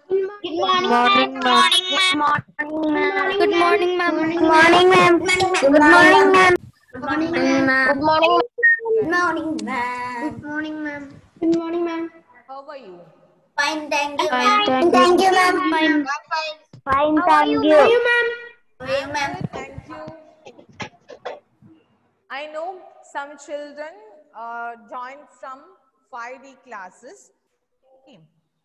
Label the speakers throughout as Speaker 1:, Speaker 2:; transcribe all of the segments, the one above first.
Speaker 1: Good morning, ma'am.
Speaker 2: Good morning, ma'am.
Speaker 1: Good morning, ma'am. Good morning, ma'am.
Speaker 2: Good morning, ma'am.
Speaker 1: Good morning, ma'am.
Speaker 2: Good morning, ma'am.
Speaker 1: Good morning, ma'am.
Speaker 2: Good morning, ma'am.
Speaker 3: How are you?
Speaker 2: Fine, thank you,
Speaker 1: Fine,
Speaker 2: ma'am.
Speaker 1: thank you, ma'am.
Speaker 2: Fine.
Speaker 1: Fine,
Speaker 2: How are you,
Speaker 1: thank you.
Speaker 2: ma'am? How are you,
Speaker 3: I'm
Speaker 2: ma'am?
Speaker 3: good, thank you. I know some children joined from 5D classes. Okay.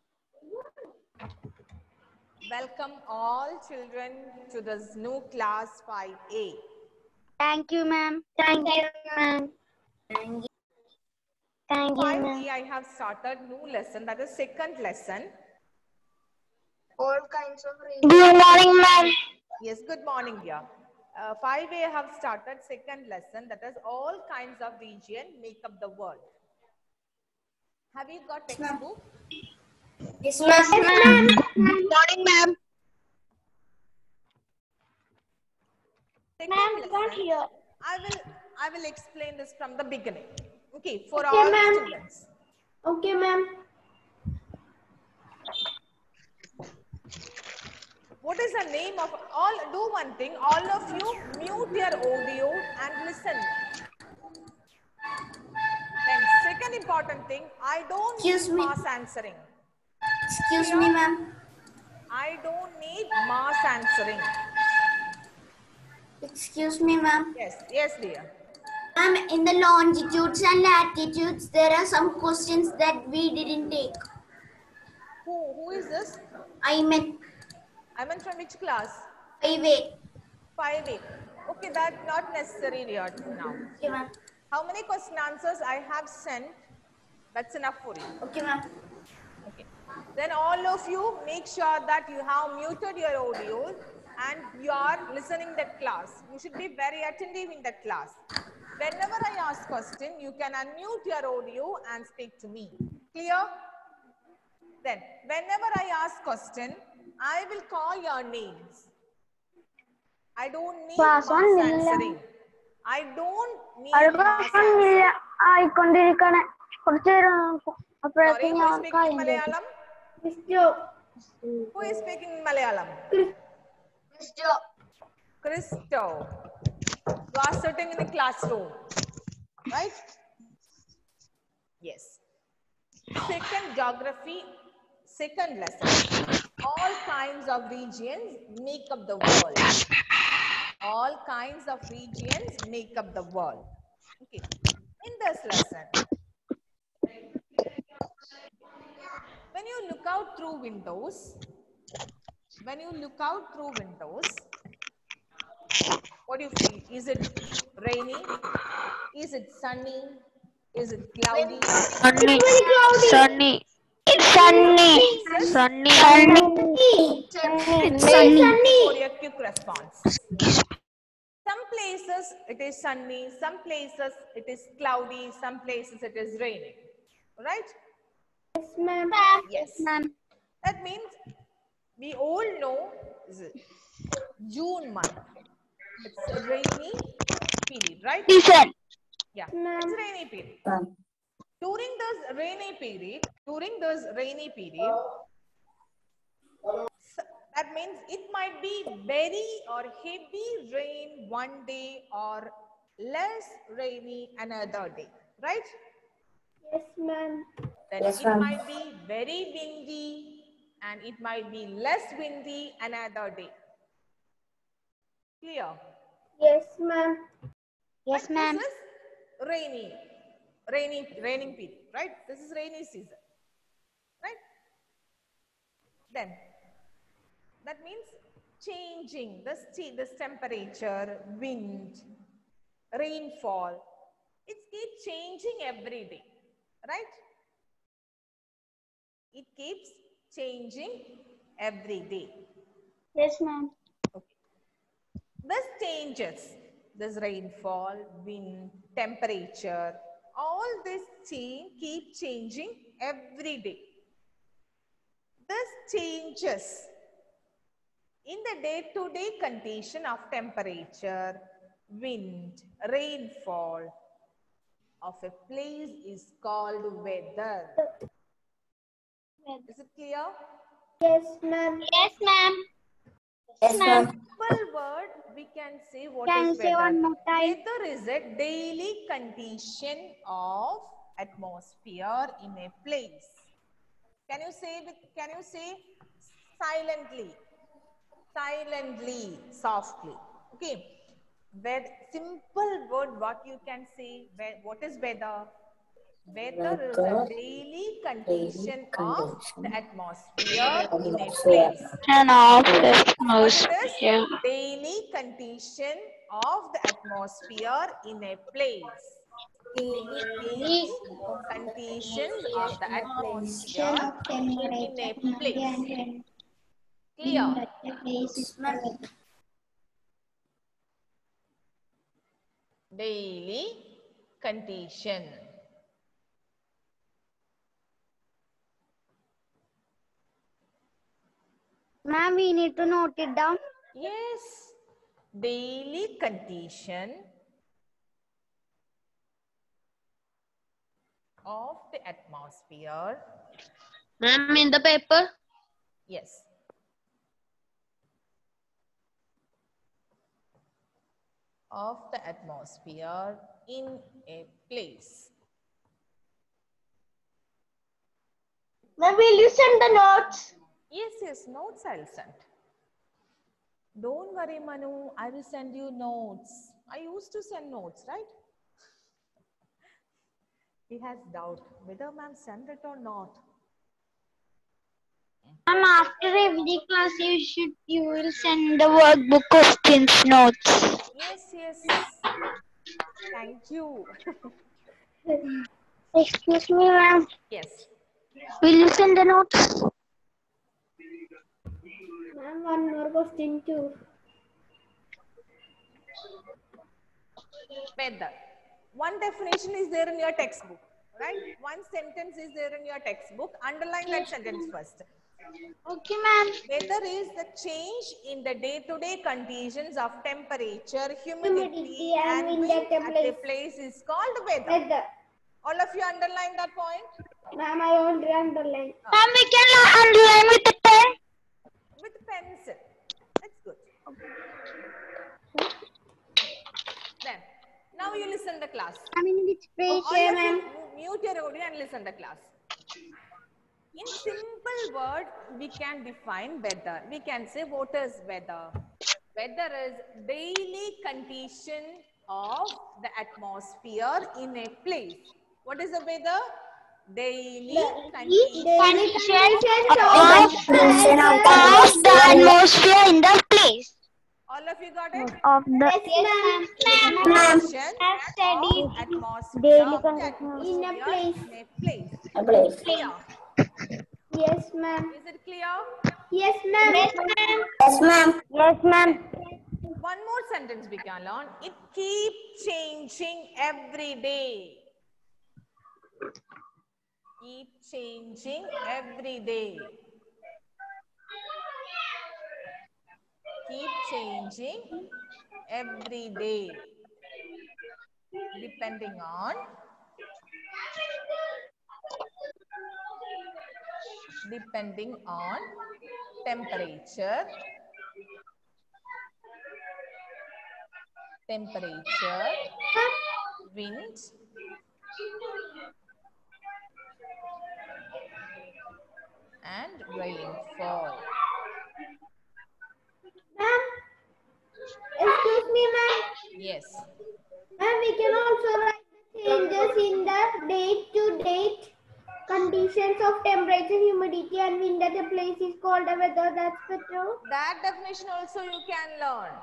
Speaker 3: Welcome all children to this new class 5A.
Speaker 1: Thank you, ma'am. Thank you, ma'am.
Speaker 2: Thank you.
Speaker 1: Thank you, ma'am.
Speaker 3: 5A I have started new lesson, that is second lesson.
Speaker 2: All kinds of
Speaker 1: Good morning, ma'am.
Speaker 3: Yes, good morning, dear. 5A I have started second lesson, that is all kinds of region make up the world. Have you got textbook?
Speaker 2: Yes, ma'am.
Speaker 1: Good morning, ma'am.
Speaker 3: Second lesson,
Speaker 1: here.
Speaker 3: I will explain this from the beginning. Okay, for
Speaker 2: Okay,
Speaker 3: all
Speaker 2: ma'am.
Speaker 3: students.
Speaker 2: Okay, ma'am.
Speaker 3: What is the name of all? Do one thing. All of you mute your audio and listen. Then second important thing, I don't
Speaker 2: Excuse
Speaker 3: need
Speaker 2: me.
Speaker 3: mass answering.
Speaker 2: Excuse me, ma'am.
Speaker 3: I don't need mass answering.
Speaker 2: Excuse me, ma'am.
Speaker 3: Yes, dear.
Speaker 2: Ma'am, in the longitudes and latitudes, there are some questions that we didn't take.
Speaker 3: Who is this?
Speaker 2: I meant
Speaker 3: I meant from which class?
Speaker 2: 5A.
Speaker 3: 5A. Okay, that's not necessary dear now.
Speaker 2: Okay, ma'am.
Speaker 3: How many question answers I have sent? That's enough for you.
Speaker 2: Okay, ma'am.
Speaker 3: Okay. Then all of you make sure that you have muted your audio and you are listening that class. You should be very attentive in that class. Whenever I ask question, you can unmute your audio and speak to me. Clear? Then, whenever I ask question, I will call your names. I don't need
Speaker 1: Class
Speaker 3: mass
Speaker 1: one
Speaker 3: answering. I don't need mass
Speaker 1: അടുപ്പില്ല
Speaker 3: answering.
Speaker 1: ആയിക്കൊണ്ടിരിക്കണേ കുറച്ചു നേരം
Speaker 3: Sorry,
Speaker 1: അപ്പോഴേക്കും
Speaker 3: who is speaking in
Speaker 1: ഞാൻ
Speaker 3: Malayalam? Who is speaking in Malayalam? Christo. You are sitting in a classroom, right? Yes. Second geography, second lesson. All kinds of regions make up the world. All kinds of regions make up the world. Okay. In this lesson, when you look out through windows, what do you feel? Is it rainy? Is it sunny? Is it cloudy?
Speaker 1: Sunny. Sunny. It's sunny. Sunny.
Speaker 2: It's sunny.
Speaker 3: For your quick response. Some places it is sunny, some places it is cloudy, some places it is raining. Right?
Speaker 2: Yes, ma'am.
Speaker 3: Yes. That means we all know is it June month. It's a rainy period, right?
Speaker 1: Season.
Speaker 3: Yeah, it's rainy period. During this rainy period, that means it might be very or heavy rain one day or less rainy another day, right?
Speaker 2: Yes, ma'am.
Speaker 3: Then
Speaker 2: Yes,
Speaker 3: it
Speaker 2: ma'am.
Speaker 3: might be very windy and it might be less windy another day. Clear?
Speaker 2: Yes, ma'am.
Speaker 1: Yes, ma'am.
Speaker 3: This is raining period, right? This is rainy season, right? Then that means changing this temperature, wind, rainfall. It keeps changing every day, right? It keeps changing every day.
Speaker 1: Yes, ma'am.
Speaker 3: Okay. This changes, this rainfall, wind, temperature, all this keep changing every day. This changes in the day-to-day condition of temperature, wind, rainfall of a place is called weather. Is it clear?
Speaker 2: Yes, ma'am.
Speaker 1: Yes, ma'am.
Speaker 4: Yes, ma'am.
Speaker 3: Simple word we can say what
Speaker 1: Can
Speaker 3: is
Speaker 1: you say
Speaker 3: weather.
Speaker 1: one more time?
Speaker 3: Weather is a daily condition of atmosphere in a place. Can you say silently? Silently, softly. Okay. Simple word what you can say. What is weather? Weather is a
Speaker 4: Weather,
Speaker 3: daily
Speaker 4: daily
Speaker 3: condition of
Speaker 4: condition,
Speaker 3: the atmosphere in a
Speaker 4: atmosphere.
Speaker 3: place.
Speaker 1: Turn off
Speaker 3: What
Speaker 1: this
Speaker 3: it
Speaker 1: mouse.
Speaker 3: is?
Speaker 1: Yeah.
Speaker 3: Daily condition of the atmosphere in a place. Daily conditions of the atmosphere in a place. Clear? Daily condition.
Speaker 1: Ma'am, we need to note it down.
Speaker 3: Yes. Daily condition of the atmosphere.
Speaker 1: Ma'am, in the paper.
Speaker 3: Yes. Of the atmosphere in a place.
Speaker 2: Ma'am, will you send the notes?
Speaker 3: Yes, notes I'll send. Don't worry, Manu, I will send you notes. I used to send notes, right? He has doubt whether ma'am send it or not.
Speaker 1: Ma'am, after every class, you will send the workbook questions notes.
Speaker 3: Yes. Thank you.
Speaker 1: Excuse me, ma'am.
Speaker 3: Yes.
Speaker 1: Will you send the notes?
Speaker 2: Ma'am, one more question too.
Speaker 3: Weather. One definition is there in your textbook, right? One sentence is there in your textbook. Underline that sentence first.
Speaker 1: Okay, ma'am.
Speaker 3: Weather is the change in the day-to-day conditions of temperature, humidity, and wind at a place is called weather.
Speaker 2: Weather.
Speaker 3: All of you underline that point?
Speaker 2: Ma'am, I already underlined.
Speaker 1: Ma'am, we can underline with the pen.
Speaker 3: With pencil. That's good. Then, now you listen the class.
Speaker 1: I mean, which page,
Speaker 3: All of
Speaker 1: ma'am?
Speaker 3: you mute your audio and listen the class. In simple word, we can define weather. We can say what is weather. Weather is daily condition of the atmosphere in a place. What is the weather? Daily condition
Speaker 1: Of the atmosphere in the place.
Speaker 3: All of you got it?
Speaker 1: Of the
Speaker 3: Condition of atmosphere
Speaker 2: In a place.
Speaker 3: in a place.
Speaker 4: A place.
Speaker 3: Clear?
Speaker 2: Yes, ma'am.
Speaker 3: Is it clear?
Speaker 2: Yes, ma'am.
Speaker 4: Yes, ma'am.
Speaker 1: Yes, ma'am.
Speaker 3: One more sentence we can learn. It keeps changing every day. Keep changing every day. Keep changing every day. Depending on temperature, wind, and rainfall.
Speaker 2: Ma'am, excuse me, ma'am.
Speaker 3: Yes.
Speaker 2: Ma'am, we can also write the changes in the date-to-date conditions of temperature, humidity, and wind at a place is called a weather. That's better.
Speaker 3: That definition also you can learn.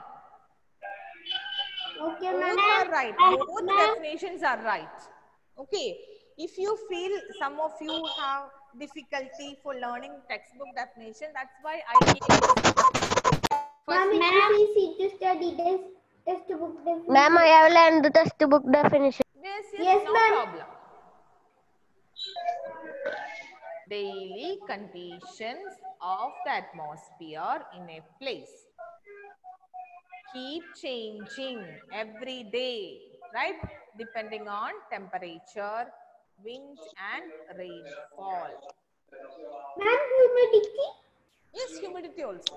Speaker 2: Okay,
Speaker 3: Both
Speaker 2: ma'am.
Speaker 3: are right. Both definitions are right. Okay. If you feel some of you have difficulty for learning textbook definition, that's why I gave this.
Speaker 2: Ma'am, it is easy to study this textbook definition.
Speaker 1: Ma'am, I have learned the textbook definition.
Speaker 2: Yes,
Speaker 3: No
Speaker 2: ma'am.
Speaker 3: problem. Daily conditions of the atmosphere in a place. Keep changing every day, right? Depending on temperature, wind, and rainfall.
Speaker 2: Ma'am, humidity.
Speaker 3: humidity also.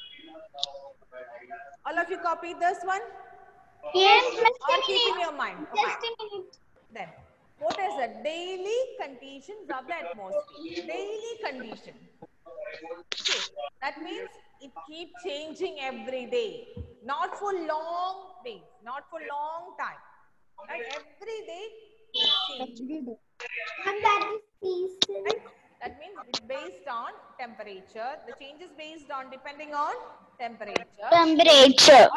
Speaker 3: All of you copied this one?
Speaker 1: Yes,
Speaker 3: Or keep in your mind. Okay.
Speaker 1: Just a minute.
Speaker 3: Then, what is the daily conditions of the atmosphere? Daily condition. Okay, that means it keeps changing every day. Not for long days, not for long time. Right? Every day it's changing.
Speaker 2: And that is season.
Speaker 3: Right? That means it's based on temperature. The change is based on depending on temperature.
Speaker 1: Temperature.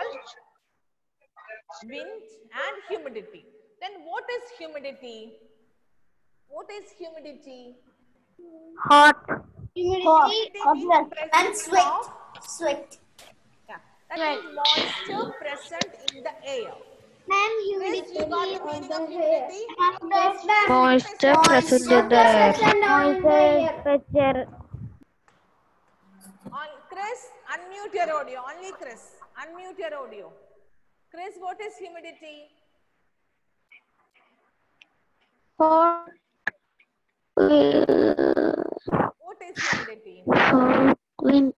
Speaker 3: Wind and humidity. Then what is humidity? What is humidity?
Speaker 4: Hot.
Speaker 1: Humidity.
Speaker 3: Humidity means
Speaker 4: And
Speaker 3: presence
Speaker 4: sweat.
Speaker 3: of,
Speaker 4: Sweat.
Speaker 3: yeah, that means moisture present in the air.
Speaker 1: Ma'am,
Speaker 3: Chris, you got the
Speaker 1: humidity.
Speaker 3: meaning of humidity?
Speaker 2: Yes, ma'am.
Speaker 5: Moisture present in the air.
Speaker 2: Present on the air.
Speaker 4: Pressure.
Speaker 3: On Chris, unmute your audio. Only Chris, unmute your audio. Chris, what is humidity?
Speaker 5: Hot.
Speaker 3: What is humidity?
Speaker 5: Wind.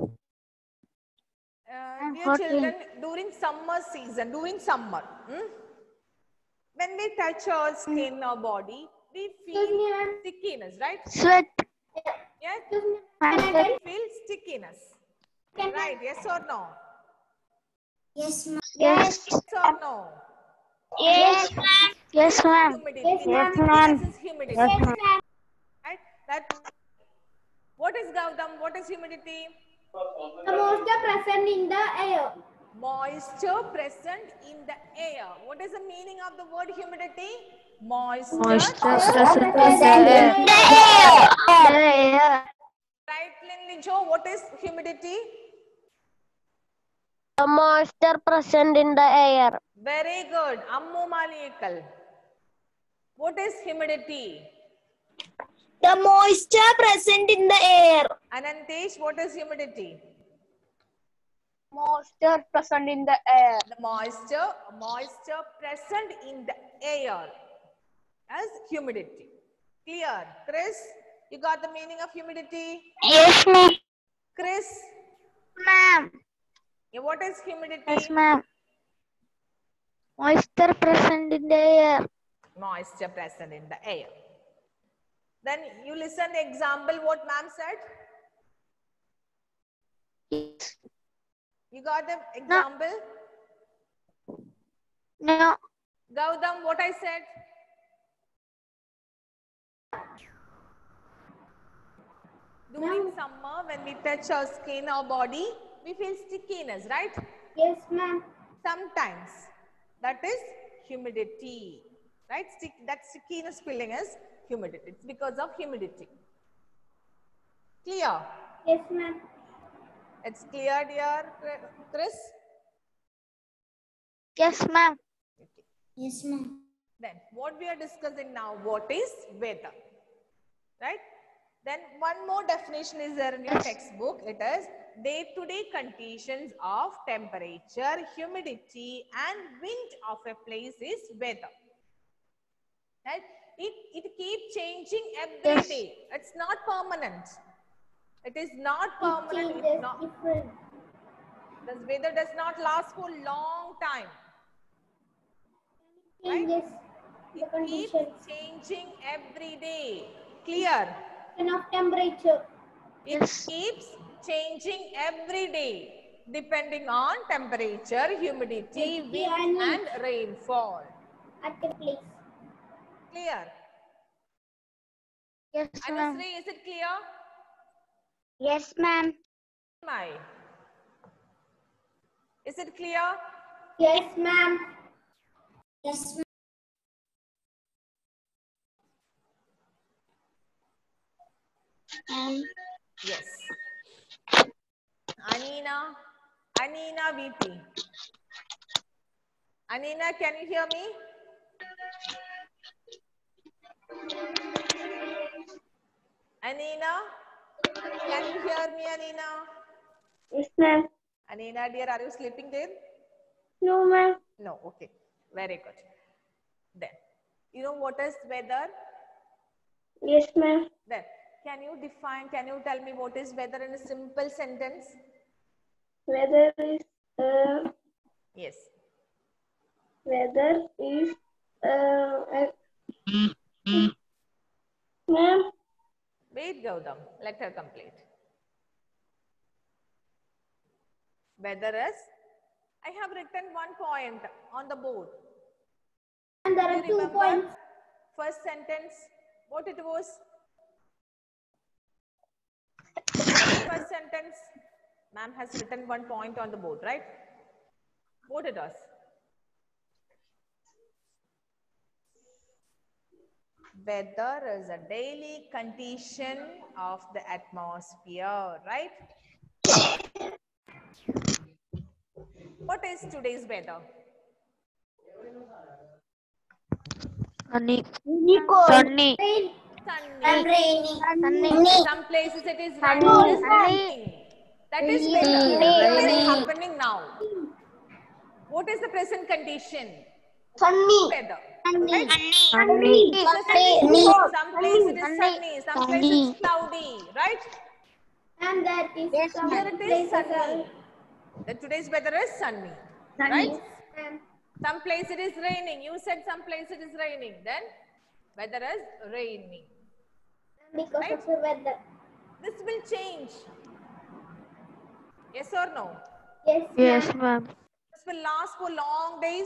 Speaker 3: Dear
Speaker 5: hot
Speaker 3: children, during summer season, during summer, when we touch our skin or body, we
Speaker 2: Excuse me,
Speaker 3: feel
Speaker 2: ma'am.
Speaker 3: stickiness, right?
Speaker 5: Sweat.
Speaker 3: Yes,
Speaker 2: Excuse me, ma'am. Can I
Speaker 3: we feel stickiness,
Speaker 2: Can I-
Speaker 3: right? Yes or no?
Speaker 4: Yes, ma'am.
Speaker 1: Yes.
Speaker 3: Yes or no?
Speaker 1: Yes.
Speaker 5: Yes, ma'am.
Speaker 3: Humidity.
Speaker 2: Yes, ma'am.
Speaker 3: Stickiness is humidity.
Speaker 2: Yes, ma'am.
Speaker 3: Right? That. What is Gautam? What is humidity?
Speaker 2: The moisture present in the air.
Speaker 3: Moisture present in the air. What is the meaning of the word humidity? Moisture.
Speaker 5: Moisture present in the
Speaker 2: Present
Speaker 5: air.
Speaker 2: in the air.
Speaker 3: Right, Lindy Joe, what is humidity?
Speaker 5: The moisture present in the air.
Speaker 3: Very good. Ammu Malikal. What is humidity?
Speaker 4: The moisture present in the air.
Speaker 3: Anantesh, what is humidity?
Speaker 5: Moisture present in the air.
Speaker 3: The moisture present in the air as humidity. Clear? Chris, you got the meaning of humidity?
Speaker 1: Yes, ma'am.
Speaker 3: Chris,
Speaker 1: Ma'am.
Speaker 3: what is humidity?
Speaker 5: Yes, ma'am. Moisture present in the air.
Speaker 3: Moisture present in the air. Then you listen the example what ma'am said.
Speaker 5: Yes.
Speaker 3: You got the example?
Speaker 5: No.
Speaker 3: Gautam, what I said? During summer, when we touch our skin or body, we feel stickiness, right?
Speaker 2: Yes, ma'am.
Speaker 3: Sometimes. That is humidity, right? That stickiness feeling is humidity. It's because of humidity. Clear?
Speaker 2: Yes, ma'am.
Speaker 3: It's clear, dear Chris?
Speaker 5: Yes, ma'am.
Speaker 3: Okay.
Speaker 4: Yes, ma'am.
Speaker 3: Then what we are discussing now, what is weather, right? Then one more definition is there in your textbook. It is day-to-day conditions of temperature, humidity and wind of a place is weather. Right? It keeps changing every day. It's not permanent. It is not permanent.
Speaker 2: Changes
Speaker 3: It's not,
Speaker 2: different.
Speaker 3: the weather does not last for long time.
Speaker 2: Changes the
Speaker 3: It keeps
Speaker 2: conditions
Speaker 3: changing every day. Clear?
Speaker 2: of temperature.
Speaker 3: It keeps changing every day depending on temperature, humidity, wind and rainfall.
Speaker 2: At the place.
Speaker 3: Clear?
Speaker 5: Yes, ma'am.
Speaker 3: Anusri, is it clear?
Speaker 1: Yes, ma'am.
Speaker 3: My. Is it clear?
Speaker 2: Yes, ma'am.
Speaker 4: Yes, ma'am.
Speaker 3: Yes. Anina VP. Anina, can you hear me? Anina, can you hear me, Anina?
Speaker 2: Yes, ma'am.
Speaker 3: Anina, dear, are you sleeping there?
Speaker 2: No, ma'am.
Speaker 3: No, okay. Very good. Then, you know what is weather?
Speaker 2: Yes, ma'am.
Speaker 3: Then, Can you define, can you tell me what is weather in a simple sentence?
Speaker 2: Weather is
Speaker 3: Yes.
Speaker 2: weather is ma'am.
Speaker 3: Wait, Gautam. Let her complete. Weather is, I have written 1 point on the board.
Speaker 2: And there
Speaker 3: Do
Speaker 2: are
Speaker 3: you
Speaker 2: 2
Speaker 3: remember
Speaker 2: points.
Speaker 3: first sentence? What it was? First sentence. Ma'am has written 1 point on the board, right? What it was? Weather is a daily condition of the atmosphere, right? What is today's weather?
Speaker 5: Sunny.
Speaker 2: Nico.
Speaker 5: Sunny.
Speaker 2: Rain.
Speaker 3: Sunny.
Speaker 4: Raining.
Speaker 5: Sunny.
Speaker 3: Some places it is
Speaker 5: Sunny.
Speaker 3: raining. It is
Speaker 5: Sunny.
Speaker 3: raining. That is weather. What is happening now? What is the present condition?
Speaker 2: Sunny.
Speaker 3: Weather.
Speaker 1: Sunny.
Speaker 5: Sunny.
Speaker 3: Some place it is sunny. Some place it's cloudy. Right?
Speaker 2: And that is some
Speaker 3: Here it is
Speaker 2: places
Speaker 3: sunny. The today's weather is sunny. Right?
Speaker 2: And
Speaker 3: Some place it is raining. You said some place it is raining. Then weather is raining.
Speaker 2: because
Speaker 3: Right?
Speaker 2: of the weather.
Speaker 3: This will change. Yes or no?
Speaker 2: Yes.
Speaker 5: Yes, ma'am.
Speaker 3: This will last for long days?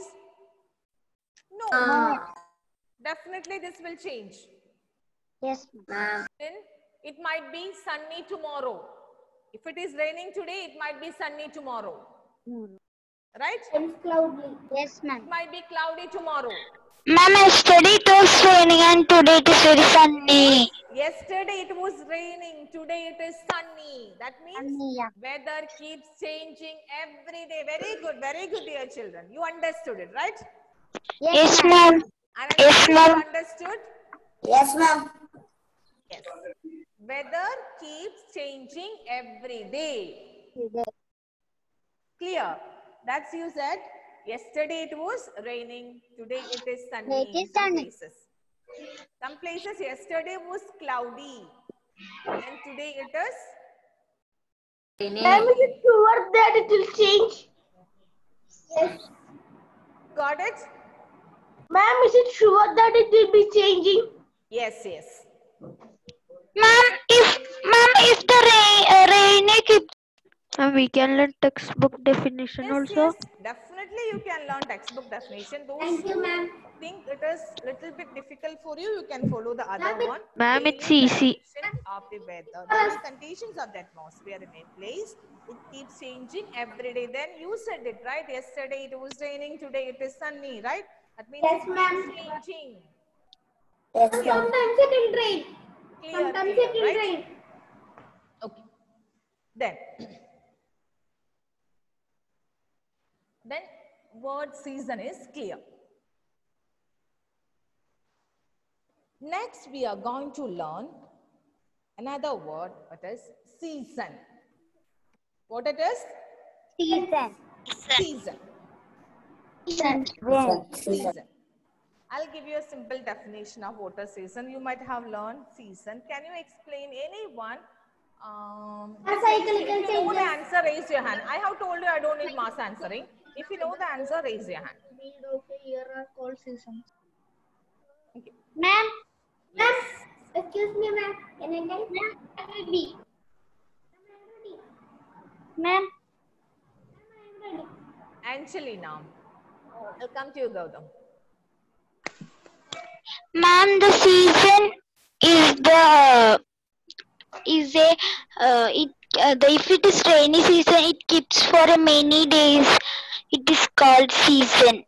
Speaker 3: No. Definitely this will change.
Speaker 1: Yes.
Speaker 3: Then it might be sunny tomorrow. If it is raining today, it might be sunny tomorrow. Right?
Speaker 2: And cloudy.
Speaker 1: Yes, ma'am.
Speaker 3: It might be cloudy tomorrow.
Speaker 1: Ma'am, yesterday it was raining and today it is very sunny.
Speaker 3: Yesterday it was raining. Today it is sunny. That means
Speaker 1: Sunny, yeah.
Speaker 3: weather keeps changing every day. Very good, dear children. You understood it, right?
Speaker 1: Yes, ma'am.
Speaker 3: And
Speaker 1: Yes,
Speaker 3: you
Speaker 1: ma'am.
Speaker 3: understood?
Speaker 4: Yes, ma'am.
Speaker 3: Yes. Weather keeps changing every day. Clear? That's you said. Yesterday it was raining. Today it is sunny.
Speaker 1: It is
Speaker 3: in some
Speaker 1: sunny.
Speaker 3: places. Some places yesterday was cloudy. And today it is.
Speaker 2: Ma'am, is it sure that it will change? Yes.
Speaker 3: Got it?
Speaker 2: Ma'am, is it sure that it will be changing?
Speaker 3: Yes.
Speaker 1: Ma'am, if the rain keeps.
Speaker 5: And we can learn textbook definition also.
Speaker 3: Yes. Definitely you can learn textbook definition. Those
Speaker 2: Thank you,
Speaker 3: who
Speaker 2: ma'am.
Speaker 3: think it is little bit difficult for you, you can follow the other
Speaker 2: Ma'am,
Speaker 3: one.
Speaker 5: Ma'am, it's
Speaker 3: Daily
Speaker 5: easy.
Speaker 3: condition of the weather. Daily conditions of the atmosphere in a place. It keeps changing every day. Then you said it, right? Yesterday it was raining. Today it is sunny, right? That means
Speaker 2: Yes,
Speaker 3: it
Speaker 2: ma'am.
Speaker 3: keeps changing.
Speaker 4: Yes, ma'am.
Speaker 2: Sometimes it will rain.
Speaker 3: Clear,
Speaker 2: Sometimes
Speaker 3: clear,
Speaker 2: it will
Speaker 3: right?
Speaker 2: rain.
Speaker 3: Okay. Then word season is clear. Next we are going to learn another word, that is season. What it is?
Speaker 1: Season.
Speaker 3: Season.
Speaker 4: Season.
Speaker 3: I'll give you a simple definition of what a season. You might have learned season. Can you explain anyone?
Speaker 2: cyclical
Speaker 3: If you know the
Speaker 2: changes.
Speaker 3: answer, raise your hand. I have told you I don't need mass answering. If you know the answer, raise your hand.
Speaker 1: Year are called seasons.
Speaker 3: Okay.
Speaker 2: Ma'am, excuse me, ma'am. Can I tell? Ma'am, be.
Speaker 1: Ma'am,
Speaker 3: Angelina. I'll come to you, Gautam.
Speaker 1: ma'am, the season if it is rainy season, it keeps for many days. It is called season.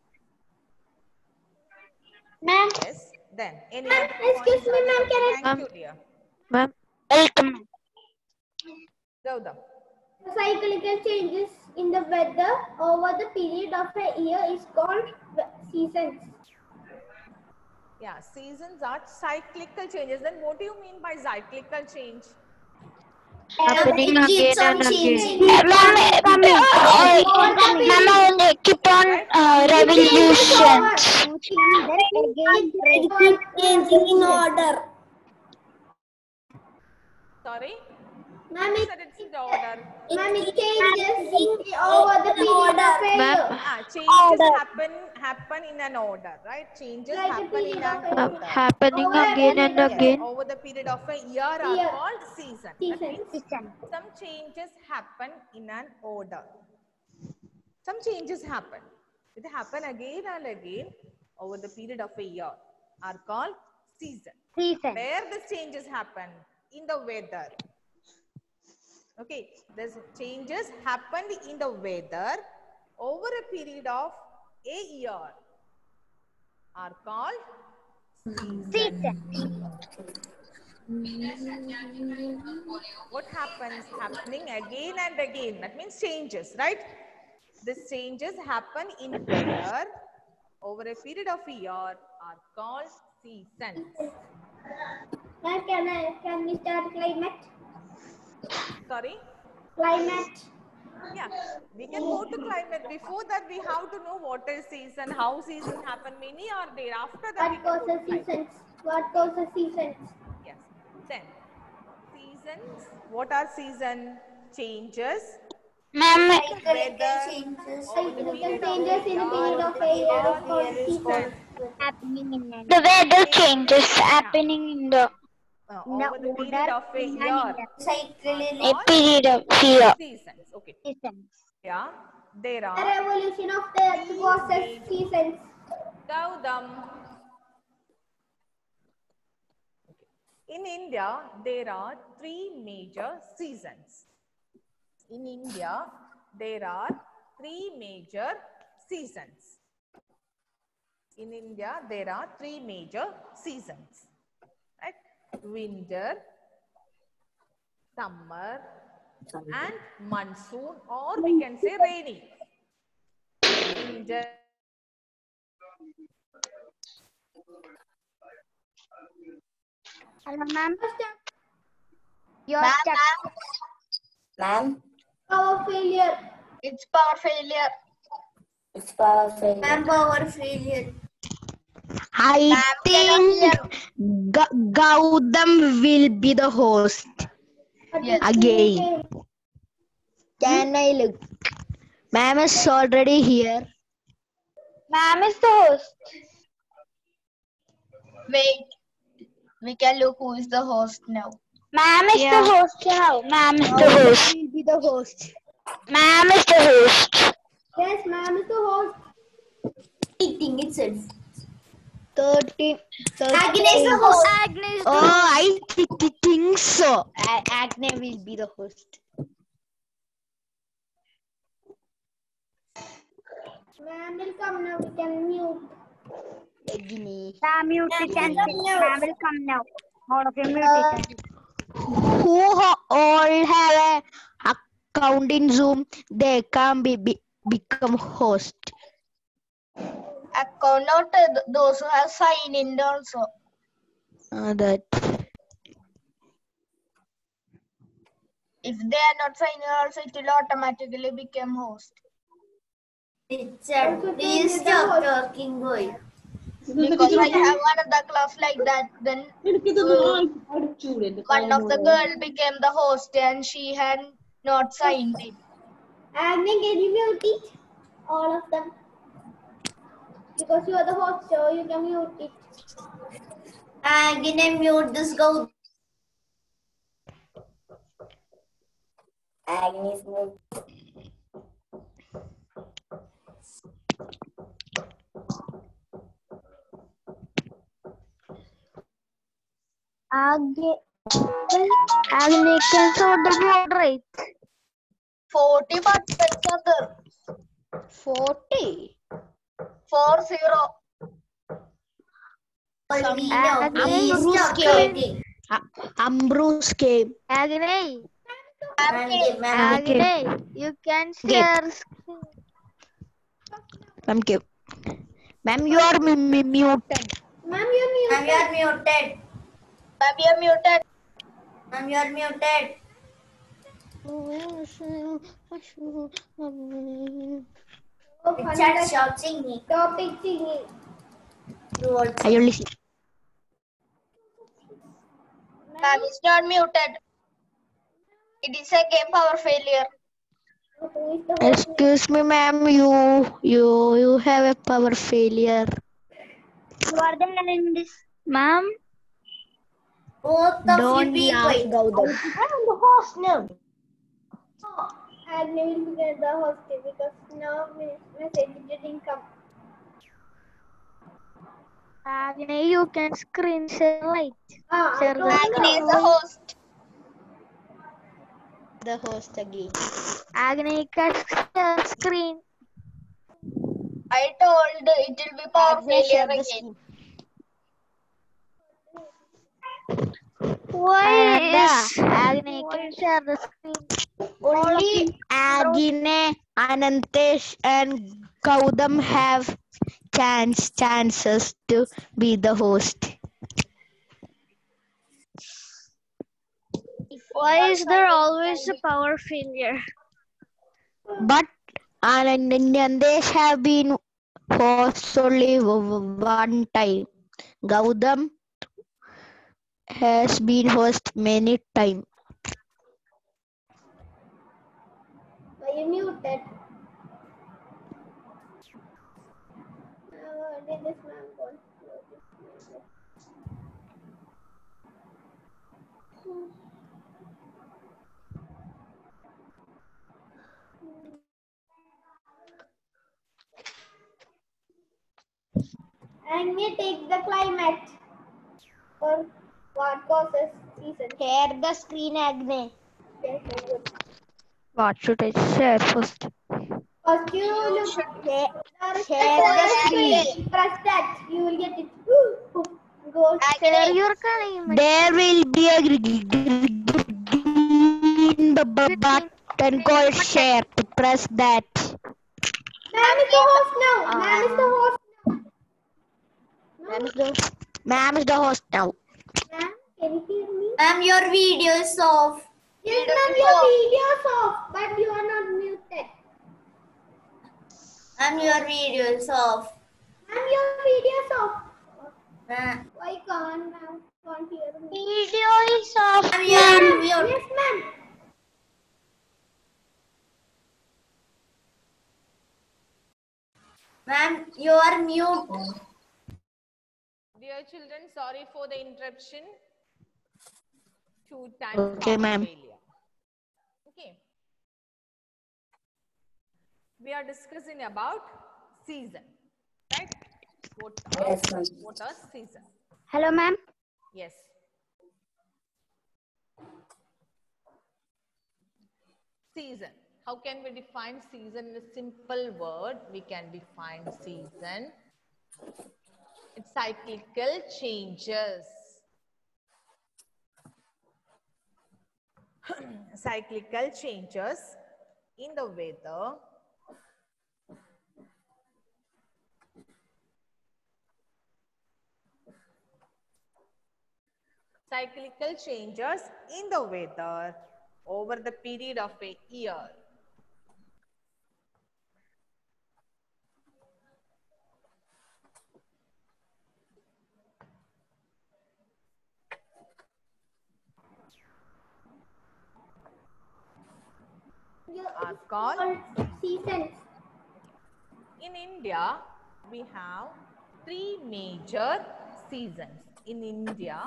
Speaker 1: Ma'am,
Speaker 3: Yes. Then, any
Speaker 2: Ma'am,
Speaker 3: other
Speaker 2: excuse
Speaker 3: points?
Speaker 2: me, ma'am, can I-
Speaker 3: Thank you, dear.
Speaker 5: Ma'am,
Speaker 1: welcome.
Speaker 3: Gautam.
Speaker 2: Cyclical changes in the weather over the period of a year is called seasons.
Speaker 3: Yeah, seasons are cyclical changes. Then what do you mean by cyclical change?
Speaker 5: happening
Speaker 4: It keeps
Speaker 5: again
Speaker 4: on
Speaker 5: and again.
Speaker 4: changing.
Speaker 1: Ma'am, keep on revolutions.
Speaker 4: It keeps changing in order.
Speaker 3: Sorry?
Speaker 2: Ma'am,
Speaker 3: Who
Speaker 2: it,
Speaker 3: said it's in the order?
Speaker 2: ma'am, it changes over the period of a
Speaker 5: Ma'am.
Speaker 2: year.
Speaker 3: Changes happen in an order, right? Changes
Speaker 2: Like a
Speaker 3: happen in
Speaker 2: period
Speaker 3: an
Speaker 2: of a
Speaker 3: order.
Speaker 5: Happening
Speaker 2: Over a
Speaker 5: again
Speaker 2: period
Speaker 5: and
Speaker 2: of a
Speaker 5: again.
Speaker 3: Over the period of a year are
Speaker 2: Year.
Speaker 3: called season. That
Speaker 2: Season.
Speaker 3: means some changes happen in an order. Some changes happen. It happen again and again over the period of a year are called season. Where the changes happen? In the weather. Okay, these changes happened in the weather over a period of a year are called season. What happens? Happening again and again. That means changes, right? These changes happen in weather over a period of a year are called seasons.
Speaker 2: Ma'am, can we start climate?
Speaker 3: Sorry?
Speaker 2: Climate.
Speaker 3: Yeah, we can go to climate. Before that, we have to know what is season, how seasons happen. Many are there. After that, we
Speaker 2: What
Speaker 3: can go to
Speaker 2: causes
Speaker 3: climate.
Speaker 2: seasons? What causes seasons?
Speaker 3: Yes. Then, seasons. What are season? Changes.
Speaker 1: Ma'am,
Speaker 3: Weather. Over the period of
Speaker 2: Changes in a period of a year is called season.
Speaker 1: the weather changes happening in the
Speaker 3: Over the period of a year.
Speaker 1: a period of year.
Speaker 3: Seasons. Okay. Yeah. There
Speaker 2: The
Speaker 3: are
Speaker 2: revolution of the earth causes seasons.
Speaker 3: Gaudam. In India, there are 3 major seasons. In India, there are 3 major seasons. In India, there are 3 major seasons. Right? Winter, summer, and monsoon, or we can say rainy. Winter.
Speaker 2: Hello, ma'am.
Speaker 4: Ma'am,
Speaker 2: Power failure.
Speaker 4: it's power failure. It's power failure. Ma'am, power failure.
Speaker 6: I think Gaudam will be the host again. Can I look? Ma'am is already here.
Speaker 1: Ma'am is the host.
Speaker 4: Wait, we can look who is the host now.
Speaker 1: Ma'am is the host now. Ma'am is the host.
Speaker 6: Will be the host.
Speaker 1: Ma'am is the host.
Speaker 2: Yes, ma'am is the host.
Speaker 4: Think itself.
Speaker 6: 30.
Speaker 4: Agnes is the host.
Speaker 6: Oh, I think so. Agne will be the host.
Speaker 2: Ma'am will come now. We can mute.
Speaker 6: Agni.
Speaker 2: Ma'am will come now. All of you mute.
Speaker 6: Who all have a account in Zoom, they can become host.
Speaker 4: Account, not those who have signed in also.
Speaker 6: That.
Speaker 4: If they are not signed also, it will automatically become host. Richard, please stop talking, boy. Because I have another class like that, then one of the girl became the host and she had not signed it.
Speaker 2: Agni, can you mute it? All of them. Because you are the host, so you can mute it.
Speaker 4: Agni, mute this go. Agnes mute.
Speaker 5: Agni can sort the board right.
Speaker 4: 40 participants are there.
Speaker 6: 40.
Speaker 4: 40.
Speaker 6: Ambrose came.
Speaker 5: Agni,
Speaker 4: Ma'am,
Speaker 5: you can share.
Speaker 6: Ma'am came. Ma'am, you are muted.
Speaker 2: Ma'am, you're muted.
Speaker 4: Ma'am, you are muted. Ma'am, you are muted. Ma'am, you are muted. Richard, stop singing.
Speaker 2: Topic singing.
Speaker 6: I only see.
Speaker 4: Ma'am is not muted. It is a power failure.
Speaker 2: Who is the host?
Speaker 6: Excuse me, ma'am. You have a power failure.
Speaker 1: You are there in this, ma'am.
Speaker 4: Both of you
Speaker 6: Don't
Speaker 4: be
Speaker 6: laugh,
Speaker 4: quiet.
Speaker 6: Gautam.
Speaker 4: I'm the host now.
Speaker 2: Agni will get the host because no message didn't come.
Speaker 5: Agni, you can screen share right.
Speaker 2: I
Speaker 5: Share the
Speaker 2: told
Speaker 4: Agni
Speaker 2: her.
Speaker 4: is the host.
Speaker 6: The host again.
Speaker 5: Agni can share screen.
Speaker 4: I told it will be power
Speaker 6: Agni, share
Speaker 4: failure
Speaker 6: the
Speaker 4: again.
Speaker 6: screen.
Speaker 5: Why
Speaker 6: Ananda,
Speaker 5: is Agni can share the screen?
Speaker 6: only Agni, Anantesh, and Gautam have chances to be the host.
Speaker 5: Why is there always a power failure?
Speaker 6: But Anantesh have been host only one time. Gautam has been host many times.
Speaker 2: Are you muted? Did this man go? Agni take the climate or what causes season.
Speaker 6: Share the screen, Agni.
Speaker 2: Yes, I would.
Speaker 5: What should I share first?
Speaker 2: First you look.
Speaker 6: Share
Speaker 2: There is
Speaker 6: share
Speaker 2: a
Speaker 6: the
Speaker 2: screen.
Speaker 6: screen.
Speaker 2: Press that. You will get it. Go.
Speaker 5: Share
Speaker 4: Agni,
Speaker 5: your climate.
Speaker 6: There will be a green button called share. To press that.
Speaker 2: Ma'am is the host now. Ma'am is the host now.
Speaker 6: Ma'am is the host now.
Speaker 2: Ma'am, can you hear me?
Speaker 4: ma'am, your video is off.
Speaker 2: Yes, ma'am, your video is off, but you are not muted.
Speaker 4: Ma'am, your video is off.
Speaker 2: Ma'am, your video is off.
Speaker 4: Ma'am,
Speaker 2: Why can't ma'am can't hear me?
Speaker 1: Video is off,
Speaker 4: you are
Speaker 1: ma'am.
Speaker 4: mute.
Speaker 2: Yes, ma'am.
Speaker 4: Ma'am, you are mute.
Speaker 3: Dear children, sorry for the interruption. 2 times
Speaker 6: Okay,
Speaker 3: power
Speaker 6: ma'am.
Speaker 3: failure. Okay. We are discussing about season, right? What are season?
Speaker 1: Hello, ma'am.
Speaker 3: Yes. Season. How can we define season in a simple word? We can define season. It's cyclical changes. Cyclical changes in the weather. Cyclical changes in the weather over the period of a year. Are called
Speaker 2: Seasons.
Speaker 3: in India, we have 3 major seasons. In India,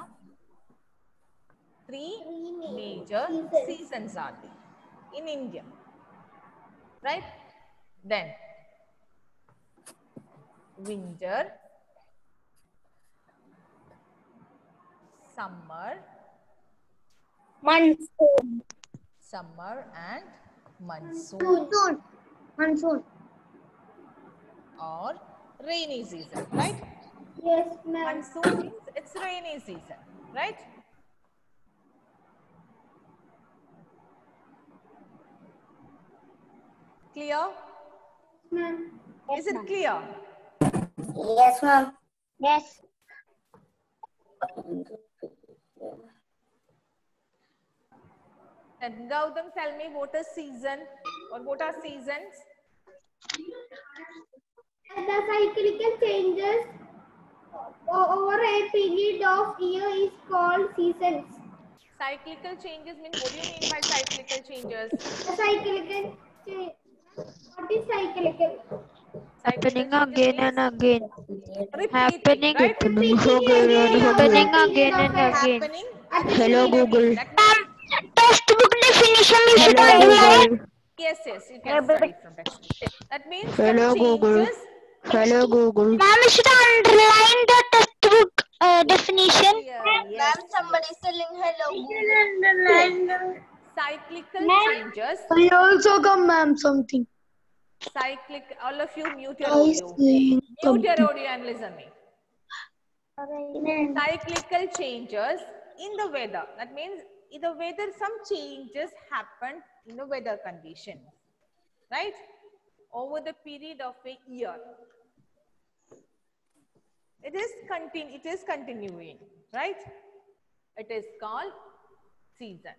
Speaker 3: 3 major seasons are there in India, right? Then winter, summer, summer and monsoon
Speaker 4: Monsoon.
Speaker 3: or rainy season, right?
Speaker 2: Yes, ma'am.
Speaker 3: Monsoon means it's rainy season, right? Clear?
Speaker 2: Ma'am.
Speaker 3: Is it clear?
Speaker 4: Yes, ma'am.
Speaker 1: Yes.
Speaker 3: And Gautam, tell me what is season or what are seasons?
Speaker 2: The cyclical changes over a period of year is called seasons.
Speaker 3: Cyclical changes mean, what do you mean by cyclical changes?
Speaker 2: Cyclical change. What is cyclical?
Speaker 3: Cyclical
Speaker 5: Happening
Speaker 3: changes
Speaker 5: again
Speaker 3: means
Speaker 5: and again.
Speaker 3: repeating,
Speaker 5: Happening.
Speaker 3: right?
Speaker 2: Repeating again
Speaker 5: Happening
Speaker 2: over a
Speaker 5: again
Speaker 2: period
Speaker 5: and
Speaker 2: of
Speaker 5: again.
Speaker 3: Happening
Speaker 2: at the
Speaker 6: Hello,
Speaker 2: speed of
Speaker 6: Google.
Speaker 3: That means,
Speaker 1: Textbook definition we should
Speaker 6: Hello,
Speaker 1: underline.
Speaker 6: Google.
Speaker 3: yes, you can study from textbook. That means the
Speaker 6: Hello, Google.
Speaker 3: changes.
Speaker 6: Hello, Google.
Speaker 1: Ma'am, we should underline the textbook definition.
Speaker 3: Yes,
Speaker 4: Ma'am, somebody is telling hello, Google.
Speaker 3: cyclical changes.
Speaker 6: I also come, ma'am, something.
Speaker 3: All of you mute your audio. Mute your audio and listen me. Cyclical changes in the weather. That means in the weather, some changes happen in the weather condition, right? Over the period of a year. It is continuing, right? It is called season.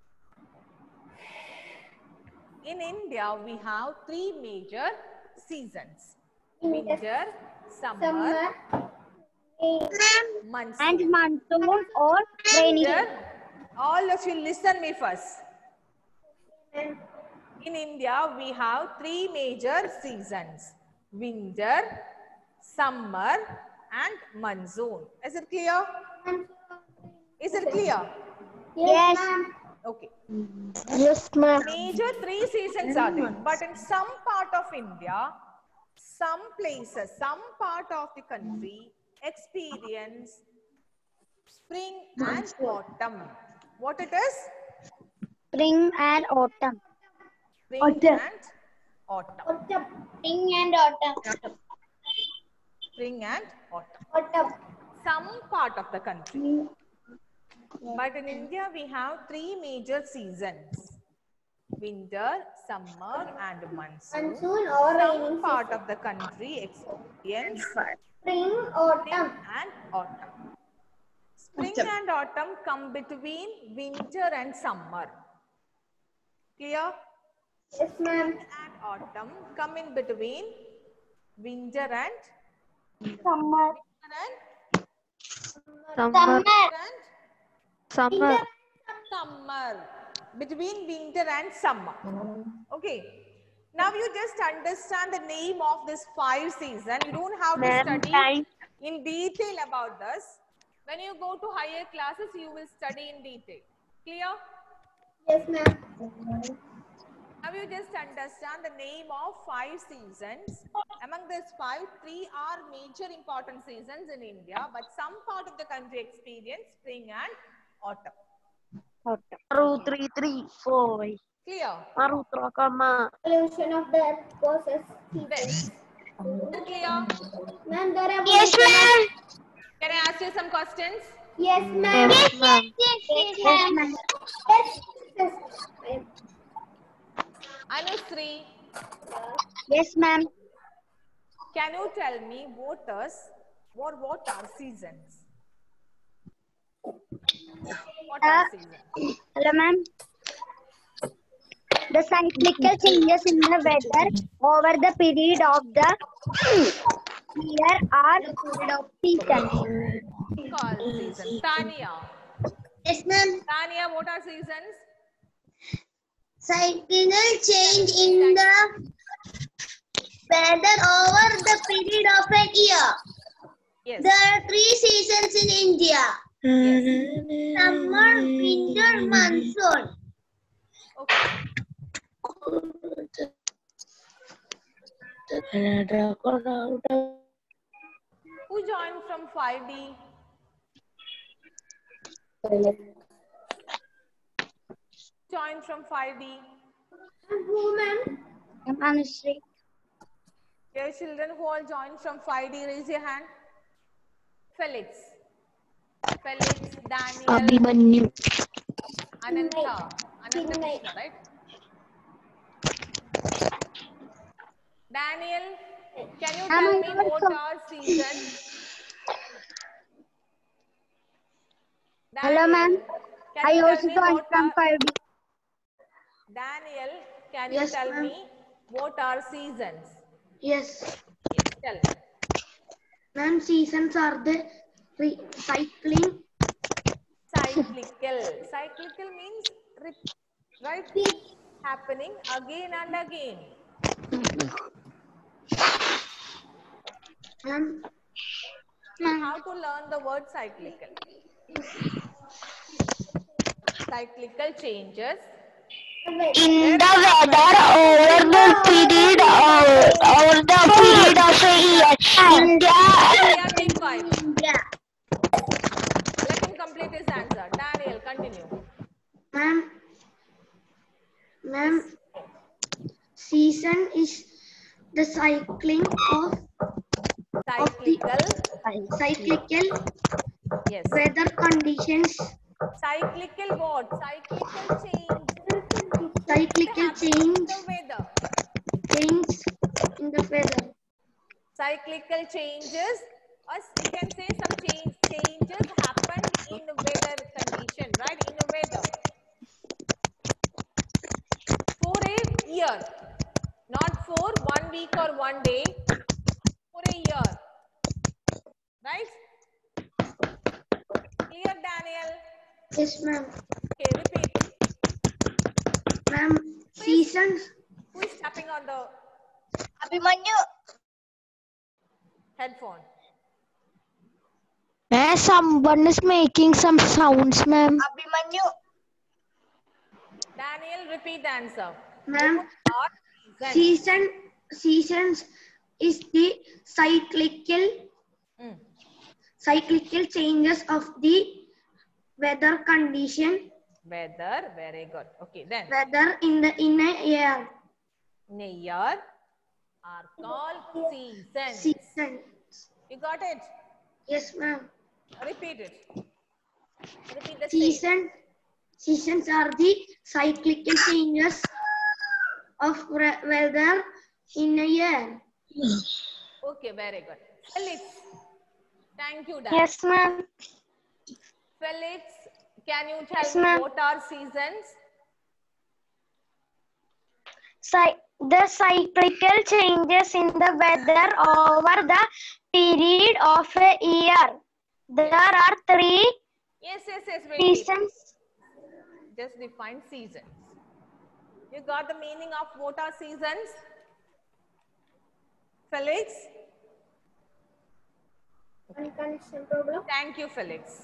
Speaker 3: In India, we have 3 major seasons: winter, summer, monsoon.
Speaker 2: and monsoon or rainy.
Speaker 3: All of you listen me first. In India, we have 3 major seasons: winter, summer, and monsoon. Is it clear? Is it clear?
Speaker 2: Yes, ma'am.
Speaker 3: Okay.
Speaker 6: Yes, ma'am.
Speaker 3: Major 3 seasons are there, but in some part of India, some places, some part of the country experience spring and autumn. What it is?
Speaker 2: Spring and autumn.
Speaker 3: Spring and autumn.
Speaker 2: Spring and autumn.
Speaker 3: Spring and autumn.
Speaker 2: Autumn.
Speaker 3: Some part of the country. But in India, we have 3 major seasons: winter, summer, and monsoon.
Speaker 2: Monsoon or
Speaker 3: Some
Speaker 2: rainy
Speaker 3: part of the country experience
Speaker 2: spring, autumn.
Speaker 3: and autumn. Spring and autumn come between winter and summer. Clear?
Speaker 2: Yes, ma'am.
Speaker 3: And autumn come in between winter and
Speaker 2: Summer.
Speaker 5: Summer.
Speaker 3: and
Speaker 5: Summer.
Speaker 3: summer. Between winter and summer. Okay. Now you just understand the name of this 5 seasons. You don't have to study in detail about this. When you go to higher classes, you will study in detail. Clear?
Speaker 2: Yes, ma'am.
Speaker 3: Now you just understand the name of 5 seasons. Among these 5, 3 are major important seasons in India, but some part of the country experience spring and autumn.
Speaker 5: Maru 3 3 4.
Speaker 3: Clear?
Speaker 5: Maru Trakama.
Speaker 2: Evolution of the earth causes seasons.
Speaker 3: Clear?
Speaker 2: Ma'am, the revolution.
Speaker 1: Yes, ma'am.
Speaker 3: Can I ask you some questions?
Speaker 2: Yes, ma'am.
Speaker 5: Yes, ma'am.
Speaker 2: Yes, ma'am. Yes.
Speaker 3: Anusri,
Speaker 2: Yes, ma'am.
Speaker 3: can you tell me what are seasons? What are seasons?
Speaker 2: Hello, ma'am. The cyclical changes in the weather over the period of the year are seasons.
Speaker 3: Called seasons. Tania.
Speaker 2: Yes, ma'am.
Speaker 3: Tania, what are seasons?
Speaker 2: Cyclical change in the weather over the period of a year.
Speaker 3: Yes.
Speaker 2: There are 3 seasons in India.
Speaker 3: Yes.
Speaker 2: Summer, winter, monsoon.
Speaker 3: Okay. Who joined from 5D? Joined from 5D.
Speaker 2: Who, ma'am? I'm Anushree.
Speaker 3: Dear children who all joined from 5D, raise your hand. Felix, Daniel,
Speaker 6: Abhimanyu.
Speaker 3: Ananta Krishna, right? Daniel, can you tell me what are seasons?
Speaker 2: Hello, ma'am.
Speaker 3: Can you tell me what are
Speaker 2: 5D.
Speaker 3: Daniel, can you
Speaker 2: Yes,
Speaker 3: tell
Speaker 2: ma'am.
Speaker 3: me what are seasons?
Speaker 2: Yes.
Speaker 3: Yes, tell me.
Speaker 2: Ma'am, seasons are the cycling.
Speaker 3: Cyclical. Cyclical means right? Happening again and again. How to learn the word cyclical? Cyclical changes
Speaker 1: In the weather over the period of a year. India.
Speaker 3: be quiet. Let him complete his answer. Daniel, continue.
Speaker 2: Ma'am, season is the cycling of cyclical
Speaker 3: Yes.
Speaker 2: weather conditions.
Speaker 3: Cyclical what? Cyclical change.
Speaker 2: Cyclical change
Speaker 3: The weather.
Speaker 2: in the weather.
Speaker 3: Cyclical changes, or you can say some changes happen in the weather condition, right? In the weather. For a year, not for 1 week or 1 day, for a year. Right? Clear, Daniel?
Speaker 2: Yes, ma'am.
Speaker 3: Okay, repeat.
Speaker 2: Ma'am, seasons.
Speaker 3: Who is tapping on the
Speaker 4: Abhimanyu.
Speaker 3: headphone?
Speaker 6: Someone is making some sounds, ma'am.
Speaker 4: Abhimanyu.
Speaker 3: Daniel, repeat the answer.
Speaker 2: Ma'am,
Speaker 3: Season.
Speaker 2: seasons is the cyclical changes of the weather condition.
Speaker 3: Weather, very good. Okay, then.
Speaker 2: Weather in a year.
Speaker 3: In a year are called seasons.
Speaker 2: Season.
Speaker 3: You got it?
Speaker 2: Yes, ma'am.
Speaker 3: Repeat it. Repeat the same.
Speaker 2: Seasons are the cyclical changes of weather in a year.
Speaker 3: Okay, very good. Felix. Thank you, Dan.
Speaker 5: Yes, ma'am.
Speaker 3: Felix, can you tell me what are seasons?
Speaker 5: The cyclical changes in the weather over the period of a year. There are 3
Speaker 3: Yes, wait.
Speaker 5: seasons.
Speaker 3: Just define seasons. You got the meaning of what are seasons? Felix?
Speaker 2: Connection problem.
Speaker 3: Thank you, Felix.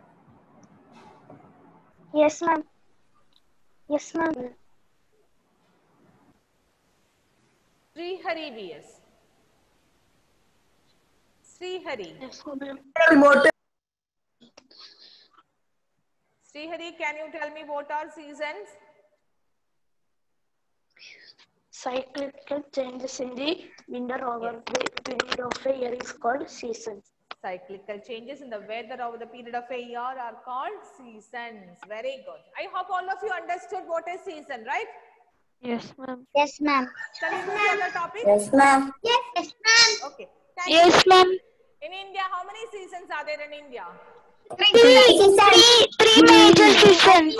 Speaker 5: Yes, ma'am. Yes, ma'am.
Speaker 3: Srihari VS. Srihari.
Speaker 5: Yes, ma'am.
Speaker 3: Srihari, can you tell me what are seasons?
Speaker 5: Cyclical changes in the winter over the period of a year is called seasons.
Speaker 3: Cyclical changes in the weather over the period of a year are called seasons. Very good. I hope all of you understood what is season, right?
Speaker 5: Yes, ma'am.
Speaker 4: Yes, ma'am.
Speaker 3: Shall we move to other topic?
Speaker 4: Yes, ma'am. Yes, ma'am.
Speaker 3: Okay. Thank
Speaker 1: Yes,
Speaker 3: you.
Speaker 1: ma'am.
Speaker 3: In India, how many seasons are there in India?
Speaker 1: Three major seasons.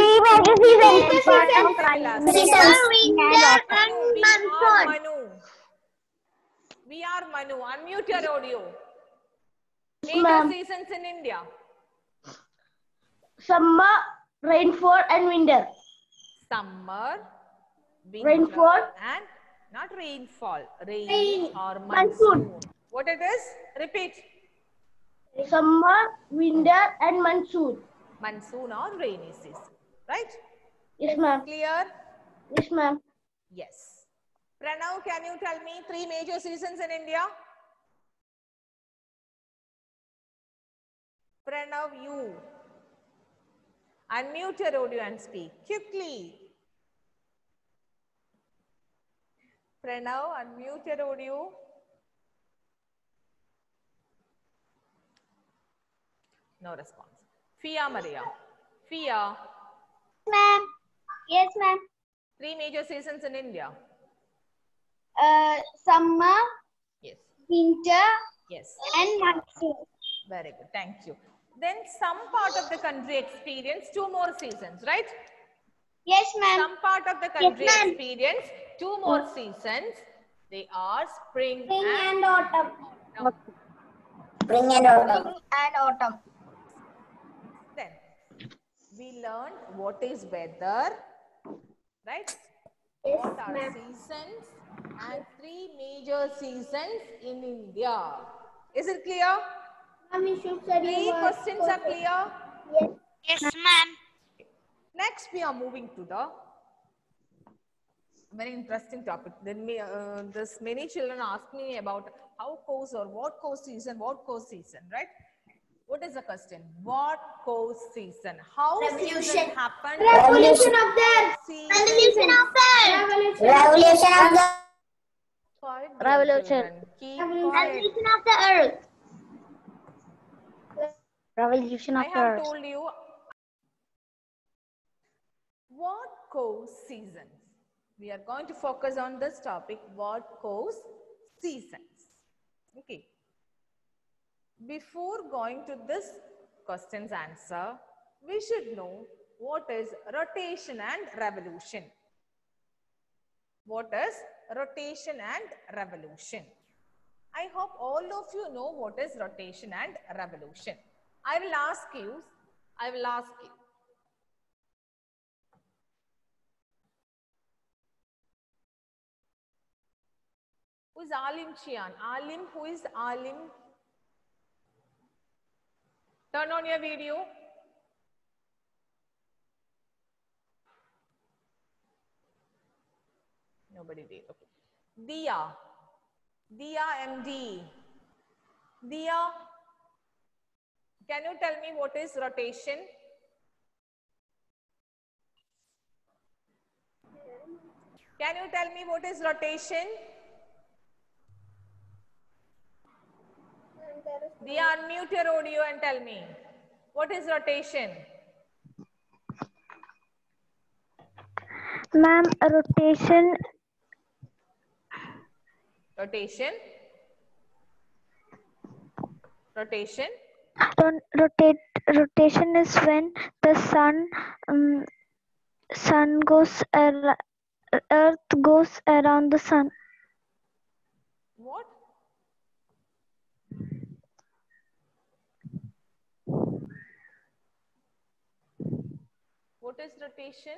Speaker 3: We are Manu. Unmute your audio. Major seasons in India.
Speaker 2: Summer, rainfall, and winter.
Speaker 3: Summer, winter,
Speaker 2: Rainfall.
Speaker 3: and not rainfall. Rain or monsoon. What it is? Repeat.
Speaker 2: Summer, winter, and monsoon.
Speaker 3: Monsoon or rainy season. Right?
Speaker 2: Yes, ma'am.
Speaker 3: Clear?
Speaker 2: Yes, ma'am.
Speaker 3: Yes. Pranav, can you tell me 3 major seasons in India? Pranav, you. Unmute your audio and speak quickly. Pranav, unmute your audio. No response. Fia Maria. Fia.
Speaker 4: Ma'am. Yes, ma'am.
Speaker 3: 3 major seasons in India.
Speaker 4: Summer,
Speaker 3: Yes.
Speaker 4: winter,
Speaker 3: Yes.
Speaker 4: and monsoon.
Speaker 3: Very good. Thank you. Then some part of the country experience 2 more seasons, right?
Speaker 4: Yes, ma'am.
Speaker 3: Some part of the country
Speaker 4: ma'am.
Speaker 3: experience 2 more seasons. They are spring
Speaker 2: And autumn.
Speaker 3: autumn.
Speaker 4: Spring and autumn.
Speaker 3: Then we learned what is weather, right?
Speaker 2: Yes,
Speaker 3: What are
Speaker 2: ma'am.
Speaker 3: seasons and 3 major seasons in India. Is it clear?
Speaker 2: Ma'am, we should study
Speaker 3: 3
Speaker 2: one
Speaker 3: questions are
Speaker 2: question.
Speaker 3: clear.
Speaker 2: Yes.
Speaker 1: Yes, ma'am.
Speaker 3: Next, we are moving to the very interesting topic. Then this many children ask me about how course or what course season, right? What is the question? What course season? How
Speaker 4: Revolution.
Speaker 3: season happened?
Speaker 2: Revolution of the earth.
Speaker 3: Season.
Speaker 2: Revolution of the earth.
Speaker 4: Revolution of the
Speaker 3: Quiet, dear
Speaker 6: Revolution.
Speaker 3: children. Keep quiet.
Speaker 4: Revolution of the earth.
Speaker 6: Revolution
Speaker 3: I
Speaker 6: of
Speaker 3: have
Speaker 6: Earth.
Speaker 3: told you what course seasons. We are going to focus on this topic, what course seasons. Okay. Before going to this question's answer, we should know what is rotation and revolution. What is rotation and revolution? I hope all of you know what is rotation and revolution. I will ask you. Who is Alim Chian? Alim, who is Alim? Turn on your video. Nobody did. Okay. Dia. Dia MD. Dia, can you tell me what is rotation? Can you tell me what is rotation? Dia, unmute your audio and tell me. What is rotation?
Speaker 5: Ma'am, rotation.
Speaker 3: Rotation? Rotation?
Speaker 5: Rotation is when the sun goes Earth goes around the sun.
Speaker 3: What? What is rotation?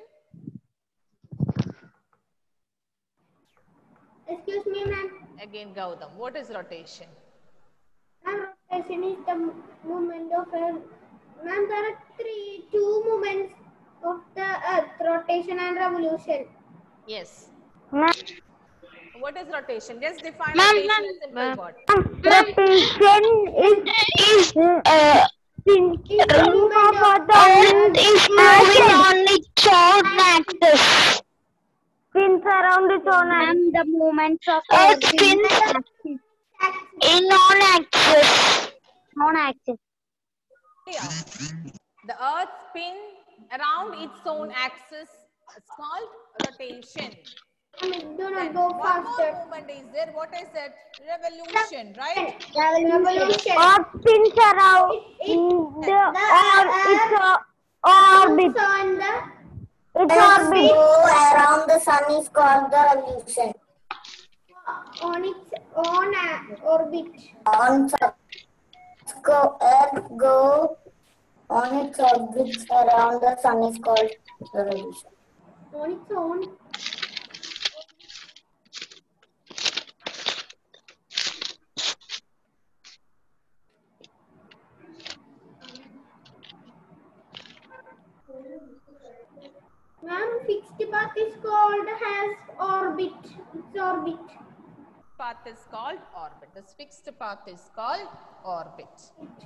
Speaker 2: Excuse me, ma'am.
Speaker 3: Again, Gautam. What is rotation?
Speaker 2: Ma'am, rotation is the movement of earth. Ma'am, there are two movements of the earth: rotation and revolution.
Speaker 3: Yes.
Speaker 5: Ma'am,
Speaker 3: What is rotation? Just define
Speaker 1: Ma'am,
Speaker 3: rotation in a simple word.
Speaker 5: rotation is
Speaker 2: movement of
Speaker 1: Earth is moving on its own axis.
Speaker 5: spins around its own axis.
Speaker 6: The movements of
Speaker 1: Earth spins in on axis.
Speaker 5: On axis.
Speaker 3: Yeah. The earth spins around its own axis. It's called rotation.
Speaker 2: Do not
Speaker 3: Then
Speaker 2: go
Speaker 3: one
Speaker 2: faster.
Speaker 3: more movement is there. What is it? Revolution, right?
Speaker 2: Revolution.
Speaker 5: Earth spins around its orbit.
Speaker 2: On the
Speaker 5: Its orbit.
Speaker 4: around the sun is called the revolution.
Speaker 2: on its own orbit.
Speaker 4: On Earth go on its orbit around the sun is called revolution.
Speaker 2: On its own. Ma'am, fixed path is called has orbit. Its orbit.
Speaker 3: Path is called orbit. This fixed path is called orbit.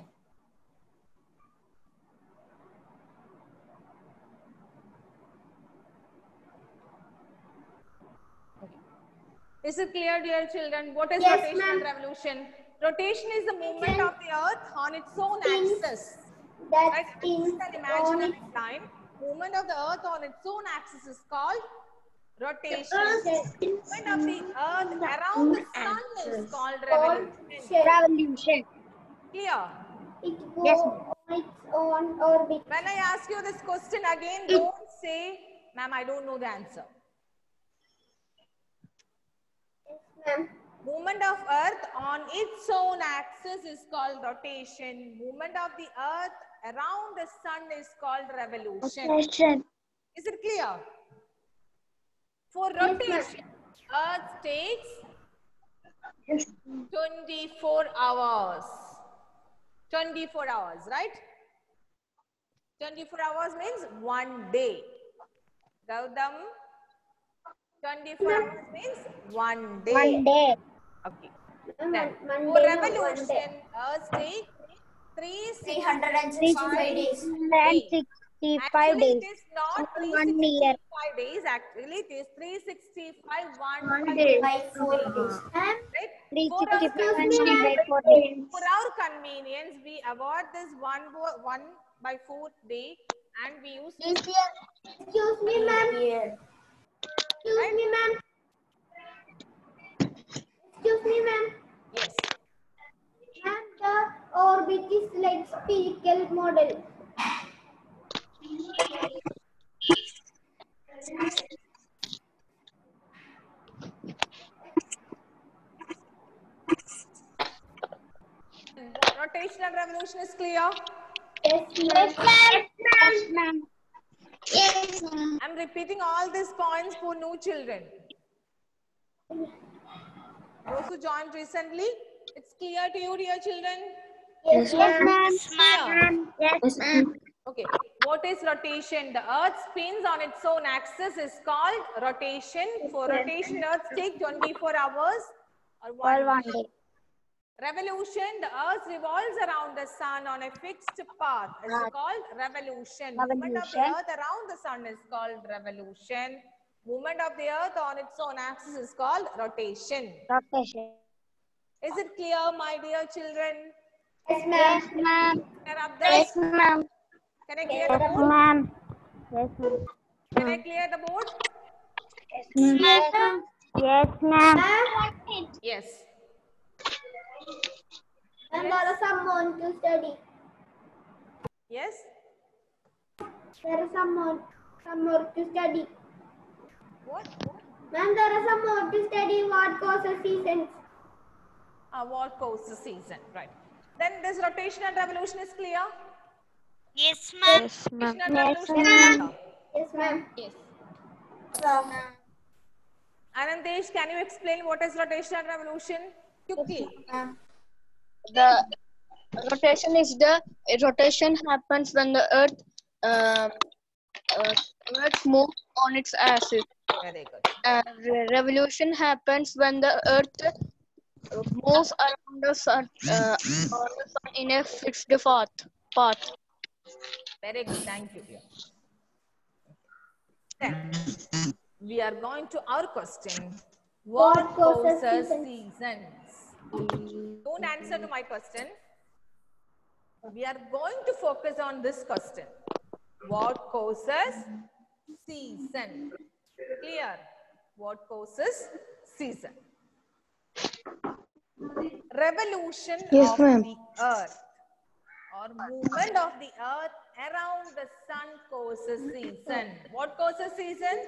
Speaker 3: Okay. Is it clear, dear children? What is
Speaker 2: Yes,
Speaker 3: rotation and
Speaker 2: ma'am.
Speaker 3: revolution? Rotation is the movement of the earth on its own axis.
Speaker 2: That
Speaker 3: Right?
Speaker 2: spins
Speaker 3: This is an
Speaker 2: on
Speaker 3: imaginary
Speaker 2: its
Speaker 3: line. Movement of the earth on its own axis is called rotation.
Speaker 2: axis.
Speaker 3: Movement of the earth around the sun is called revolution.
Speaker 5: Revolution.
Speaker 3: Clear?
Speaker 2: It goes on its own orbit.
Speaker 3: When I ask you this question again, don't say, ma'am, I don't know the answer.
Speaker 2: Yes, ma'am.
Speaker 3: Movement of earth on its own axis is called rotation. Movement of the earth around the sun is called revolution.
Speaker 5: Rotation.
Speaker 3: Is it clear? For rotation, Earth takes 24 hours. 24 hours, right? 24 hours means 1 day. Gautam, 24 hours means 1 day.
Speaker 5: 1 day.
Speaker 3: Okay. Then,
Speaker 2: One
Speaker 3: for
Speaker 2: day,
Speaker 3: revolution, Earth takes
Speaker 4: 365 days.
Speaker 5: 365
Speaker 3: Actually,
Speaker 5: days.
Speaker 3: it is not
Speaker 5: 1 year.
Speaker 3: 365 days. Actually, it is 365 1
Speaker 4: day.
Speaker 3: by
Speaker 4: 4 days.
Speaker 3: right?
Speaker 5: 365 4 days.
Speaker 3: For our convenience, we avoid this 1 by 4 day and we use
Speaker 2: Excuse me, ma'am. Excuse me, ma'am. Excuse me, ma'am.
Speaker 3: yes.
Speaker 2: And the orbit is like spherical model.
Speaker 3: Rotational revolution is clear.
Speaker 2: Yes, ma'am.
Speaker 5: Yes, ma'am.
Speaker 3: I'm repeating all these points for new children. Those who joined recently, it's clear to you, dear children?
Speaker 2: Yes, ma'am.
Speaker 3: Clear?
Speaker 5: Yes, ma'am.
Speaker 3: Okay. What is rotation? The Earth spins on its own axis is called rotation. For rotation, Earth takes 24 hours or 1 day.
Speaker 5: day.
Speaker 3: Revolution, the Earth revolves around the sun on a fixed path is called revolution. Movement of the Earth around the sun is called revolution. Movement of the Earth on its own axis is called rotation.
Speaker 5: Rotation.
Speaker 3: Is it clear, my dear children?
Speaker 2: Yes, ma'am.
Speaker 5: Yes, ma'am.
Speaker 3: Clear up this?
Speaker 5: Yes, ma'am.
Speaker 3: Can I clear the
Speaker 5: Yes,
Speaker 3: board?
Speaker 5: ma'am. Yes, ma'am.
Speaker 3: Can I clear the board?
Speaker 5: Yes, ma'am. Yes, ma'am.
Speaker 3: Yes.
Speaker 2: And there are some more to study.
Speaker 3: Yes?
Speaker 2: There are some more to study.
Speaker 3: What?
Speaker 2: Ma'am, there are some more to study what causes seasons.
Speaker 3: What causes season? Right. Then this rotational revolution is clear?
Speaker 1: Yes, ma'am.
Speaker 3: Rotational
Speaker 5: Yes,
Speaker 3: revolution is
Speaker 5: ma'am.
Speaker 3: clear?
Speaker 2: Yes, ma'am.
Speaker 3: Yes. Anandesh, can you explain what is rotational revolution? Quickly.
Speaker 6: The rotation happens when the earth moves on its axis.
Speaker 3: Very good.
Speaker 6: Revolution happens when the earth moves around the sun, in a fixed path.
Speaker 3: Very good. Thank you. Then we are going to our question. What causes seasons? Don't answer to my question. We are going to focus on this question. What causes season? Clear? What causes season? Revolution
Speaker 6: Yes,
Speaker 3: of
Speaker 6: ma'am.
Speaker 3: the earth or movement of the earth around the sun causes season. What causes season?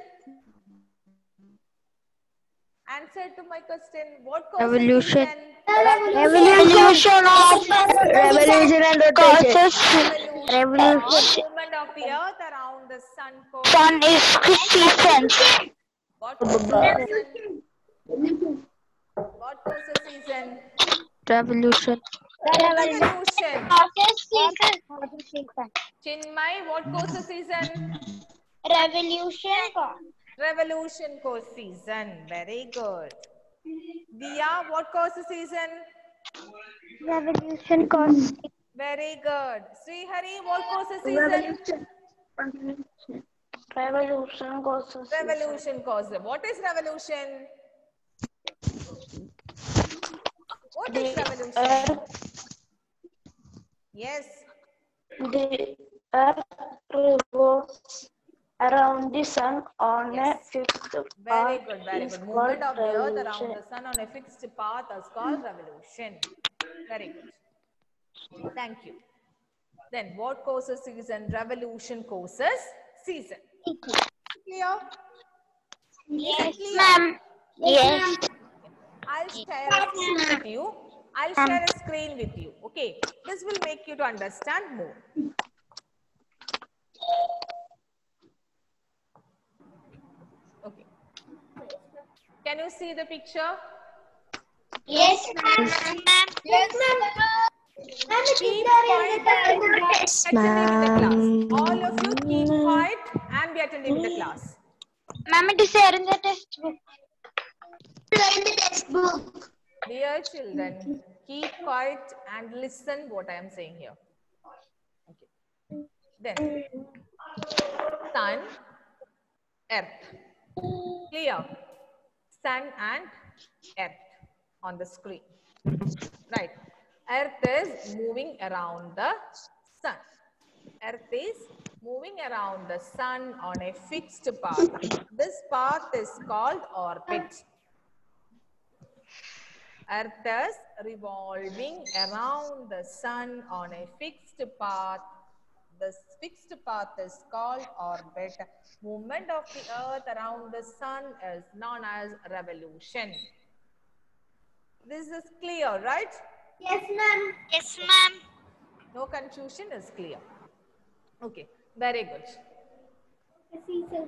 Speaker 3: Answer to my question. What causes
Speaker 6: Revolution.
Speaker 3: season?
Speaker 1: Revolution of
Speaker 6: Revolution and rotation.
Speaker 1: causes
Speaker 3: Revolution or movement of the earth around the sun causes
Speaker 1: sun is seasons.
Speaker 3: What causes season? What causes season?
Speaker 6: Revolution.
Speaker 3: Revolution.
Speaker 5: Season.
Speaker 3: Chinmay, what causes season?
Speaker 5: Revolution.
Speaker 3: Revolution causes season. Very good. Diya, what causes season?
Speaker 5: Revolution causes.
Speaker 3: Very good. Srihari, what causes season?
Speaker 5: Revolution causes.
Speaker 3: Revolution causes. What is revolution? What is revolution? Yes.
Speaker 5: The earth revolves around the sun on
Speaker 3: Yes.
Speaker 5: a fixed
Speaker 3: Very
Speaker 5: path.
Speaker 3: good, very
Speaker 5: is
Speaker 3: good. Movement
Speaker 5: called
Speaker 3: of the earth around
Speaker 5: revolution.
Speaker 3: the sun on a fixed path is called revolution. Very good. Thank you. Then what causes season? Revolution causes season. Clear?
Speaker 1: Yes,
Speaker 3: Clear?
Speaker 1: ma'am. Yes.
Speaker 3: I'll share a screen with you. I'll share a screen with you. Okay, this will make you to understand more. Okay. Can you see the picture?
Speaker 4: Yes, ma'am. Yes, ma'am.
Speaker 3: Keep quiet and be attentive in the class. All of you keep quiet and be attentive in the class.
Speaker 1: Ma'am, it is there in the textbook.
Speaker 4: In the textbook.
Speaker 3: Dear children, keep quiet and listen what I am saying here. Okay. Then, sun, earth. Clear? Sun and earth on the screen. Right. Earth is moving around the sun. Earth is moving around the sun on a fixed path. This path is called orbit. Earth is revolving around the sun on a fixed path. This fixed path is called orbit. Movement of the earth around the sun is known as revolution. This is clear, right?
Speaker 2: Yes, ma'am.
Speaker 1: Yes, ma'am.
Speaker 3: No confusion, is clear. Okay, very good.
Speaker 2: The seasons.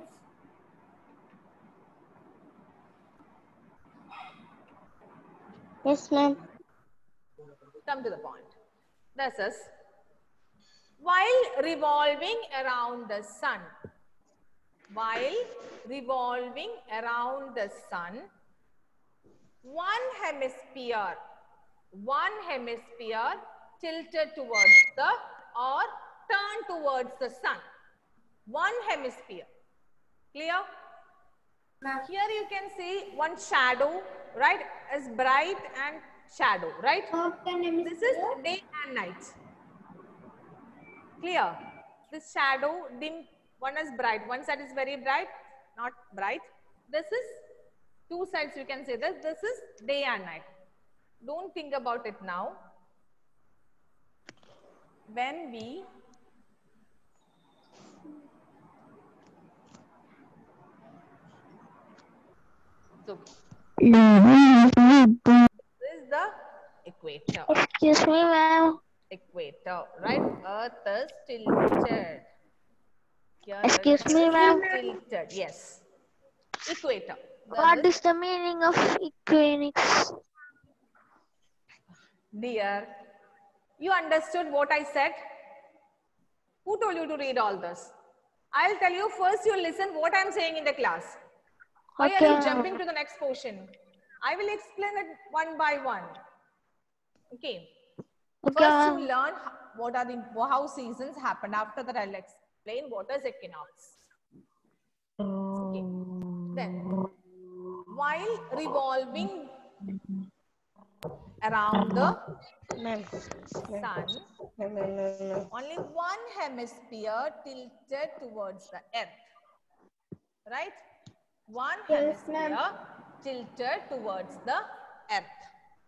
Speaker 5: Yes, ma'am.
Speaker 3: Come to the point. This is, while revolving around the sun, one hemisphere tilted towards the or turned towards the sun. One hemisphere. Clear? Here you can see one shadow, right? Is bright and shadow, right? This is day and night. Clear? This shadow, dim, one is bright. One side is very bright, not bright. This is two sides, you can say this. This is day and night. Don't think about it now. When we so this is the equator.
Speaker 1: Excuse me, ma'am.
Speaker 3: Equator, right? Earth is tilted. Here
Speaker 1: Excuse
Speaker 3: Earth
Speaker 1: me,
Speaker 3: is
Speaker 1: ma'am.
Speaker 3: tilted. Yes. Equator.
Speaker 1: What is the meaning of equinox?
Speaker 3: Dear, you understood what I said? Who told you to read all this? I'll tell you first, you listen what I'm saying in the class. Why are you jumping to the next portion? I will explain it one by one. Okay. First, you learn what are how seasons happen. After that, I'll explain what is equinox. Okay. Then, while revolving around the sun, only one hemisphere tilted towards the earth. Right? One hemisphere tilted towards the earth.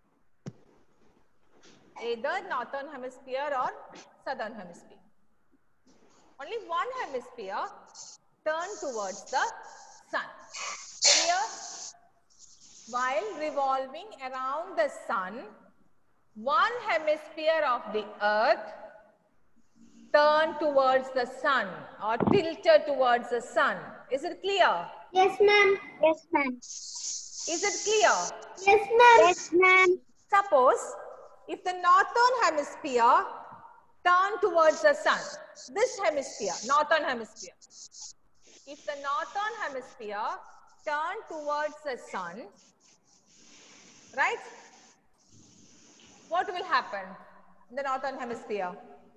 Speaker 3: Either northern hemisphere or southern hemisphere. Only one hemisphere turned towards the sun. Here, while revolving around the sun, one hemisphere of the earth turned towards the sun or tilted towards the sun. Is it clear?
Speaker 2: Yes, ma'am.
Speaker 5: Yes, ma'am.
Speaker 3: Is it clear?
Speaker 2: Yes, ma'am.
Speaker 5: Yes, ma'am.
Speaker 3: Suppose if the northern hemisphere turned towards the sun, this hemisphere, northern hemisphere, if the northern hemisphere turned towards the sun, right? What will happen in the northern hemisphere?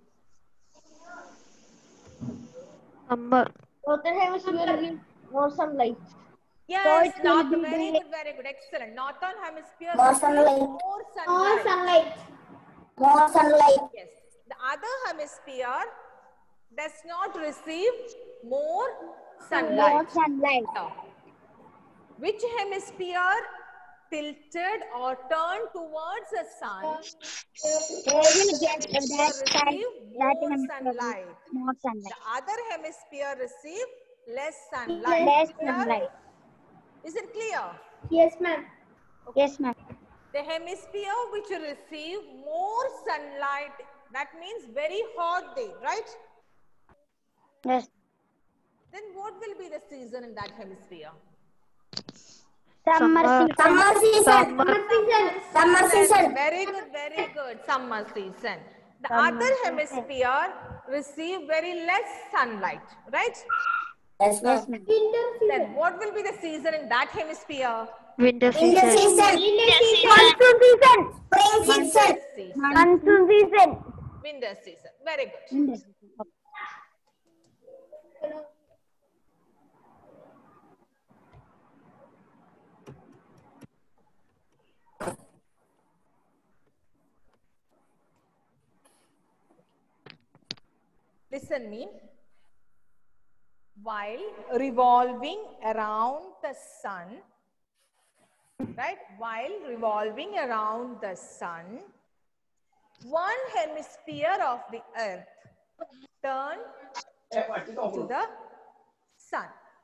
Speaker 5: Northern hemisphere will give more sunlight.
Speaker 3: Yes,
Speaker 5: So it will be
Speaker 3: very
Speaker 5: the-
Speaker 3: good, very good, excellent. Northern hemisphere
Speaker 4: More
Speaker 3: will give
Speaker 4: sunlight.
Speaker 3: more
Speaker 2: More
Speaker 3: sunlight.
Speaker 2: sunlight.
Speaker 4: More sunlight.
Speaker 3: Yes. The other hemisphere does not receive more sunlight.
Speaker 5: More sunlight.
Speaker 3: Which hemisphere tilted or turned towards the sun
Speaker 5: They will get that side,
Speaker 3: receive
Speaker 5: that
Speaker 3: more
Speaker 5: hemisphere
Speaker 3: sunlight?
Speaker 5: with more sunlight.
Speaker 3: The other hemisphere receive less sunlight.
Speaker 5: Less
Speaker 3: Clear?
Speaker 5: sunlight.
Speaker 3: Is it clear?
Speaker 2: Yes, ma'am.
Speaker 5: Yes, ma'am.
Speaker 3: The hemisphere which receive more sunlight, that means very hot day, right?
Speaker 5: Yes.
Speaker 3: Then what will be the season in that hemisphere?
Speaker 5: Summer season.
Speaker 2: Summer season. Summer season.
Speaker 3: Very good, very good. Summer season. The
Speaker 5: Summer
Speaker 3: other
Speaker 5: season.
Speaker 3: hemisphere receive very less sunlight, right?
Speaker 2: Yes, ma'am. Winter season.
Speaker 3: Then what will be the season in that hemisphere?
Speaker 6: Winter
Speaker 2: Winter
Speaker 6: season.
Speaker 2: season.
Speaker 1: Winter season.
Speaker 2: Monsoon season. Spring
Speaker 3: Winter
Speaker 2: season.
Speaker 3: season.
Speaker 5: Monsoon season.
Speaker 3: Winter season. Very good. Listen me. While revolving around the sun, right? While revolving around the sun, one hemisphere of the earth turned to the sun.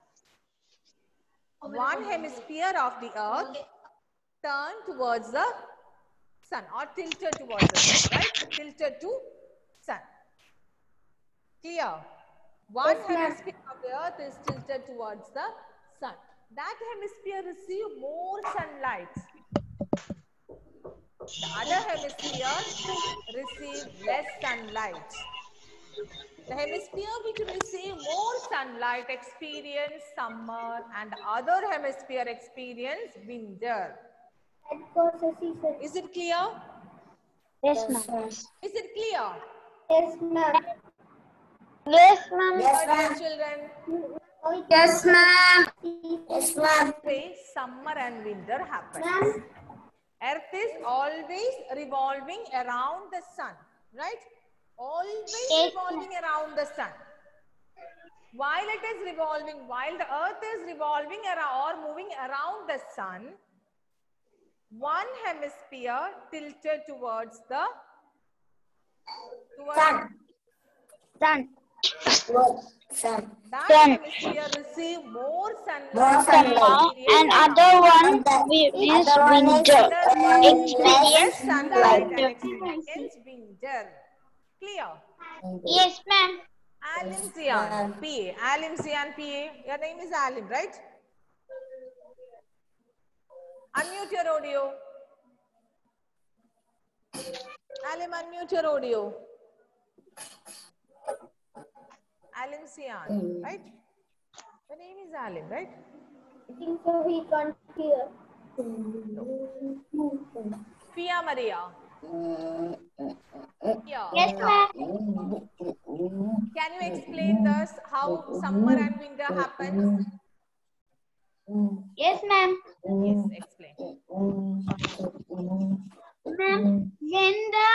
Speaker 3: One hemisphere of the earth turned towards the sun or tilted towards the sun, right? Tilted to sun. Clear? One hemisphere of the earth is tilted towards the sun. That hemisphere receives more sunlight. The other hemisphere receives less sunlight. The hemisphere which receive more sunlight experience summer and the other hemisphere experience winter. Is it clear?
Speaker 5: Yes, ma'am.
Speaker 3: Is it clear?
Speaker 2: Yes, ma'am.
Speaker 5: Yes, ma'am.
Speaker 2: Yes,
Speaker 3: My dear
Speaker 2: ma'am.
Speaker 3: children,
Speaker 2: Yes, ma'am. Yes, ma'am.
Speaker 3: say summer and winter happen.
Speaker 2: Ma'am.
Speaker 3: Earth is always revolving around the sun, right? Always revolving around the sun. While it is revolving, while the earth is revolving around or moving around the sun, one hemisphere tilted towards the
Speaker 2: Sun.
Speaker 5: Sun.
Speaker 2: Sun.
Speaker 3: that
Speaker 1: Sun.
Speaker 3: hemisphere receive more sunlight.
Speaker 2: More sunlight.
Speaker 1: And other one is winter.
Speaker 3: Less
Speaker 1: Experience
Speaker 3: sunlight and
Speaker 1: winter.
Speaker 3: experience winter. Clear?
Speaker 1: Yes, ma'am.
Speaker 3: Alim Zian, PA. Alim Zian, PA. Your name is Alim, right? Unmute your audio. Alim, unmute your audio. Alim Zian, right? Your name is Alim, right?
Speaker 2: I think so he can't hear.
Speaker 3: Pia Maria. Yeah.
Speaker 5: Yes, ma'am.
Speaker 3: Can you explain this, how summer and winter happens?
Speaker 5: Yes, ma'am.
Speaker 3: Yes, explain.
Speaker 5: Ma'am, when the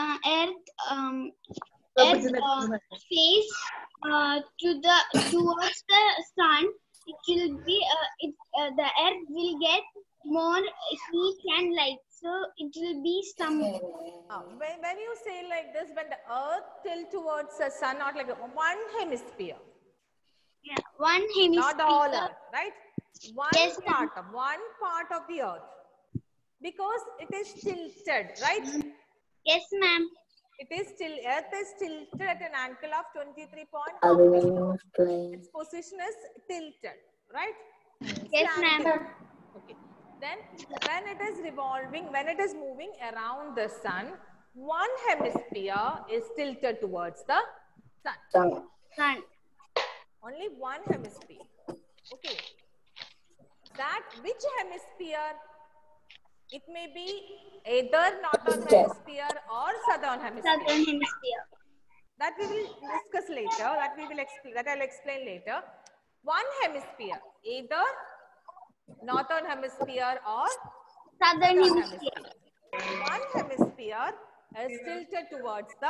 Speaker 5: earth face towards the sun, it will be the earth will get more heat and light, so it will be summer.
Speaker 3: When you say like this, when the earth tilts towards the sun, not like one hemisphere,
Speaker 5: Yeah, one hemisphere.
Speaker 3: not all earth, right? One
Speaker 5: Yes,
Speaker 3: part of the earth, because it is tilted, right?
Speaker 5: Yes, ma'am.
Speaker 3: It is earth is tilted at an angle of 23.5. Its position is tilted, right?
Speaker 5: Yes, ma'am.
Speaker 3: Okay. Then when it is revolving, when it is moving around the sun, one hemisphere is tilted towards the sun.
Speaker 5: Sun.
Speaker 3: Only one hemisphere. Okay. That which hemisphere? It may be either northern hemisphere or southern hemisphere.
Speaker 5: Southern hemisphere.
Speaker 3: That we will discuss later. That I'll explain later. One hemisphere, either northern hemisphere or
Speaker 5: Southern hemisphere.
Speaker 3: One hemisphere is tilted towards the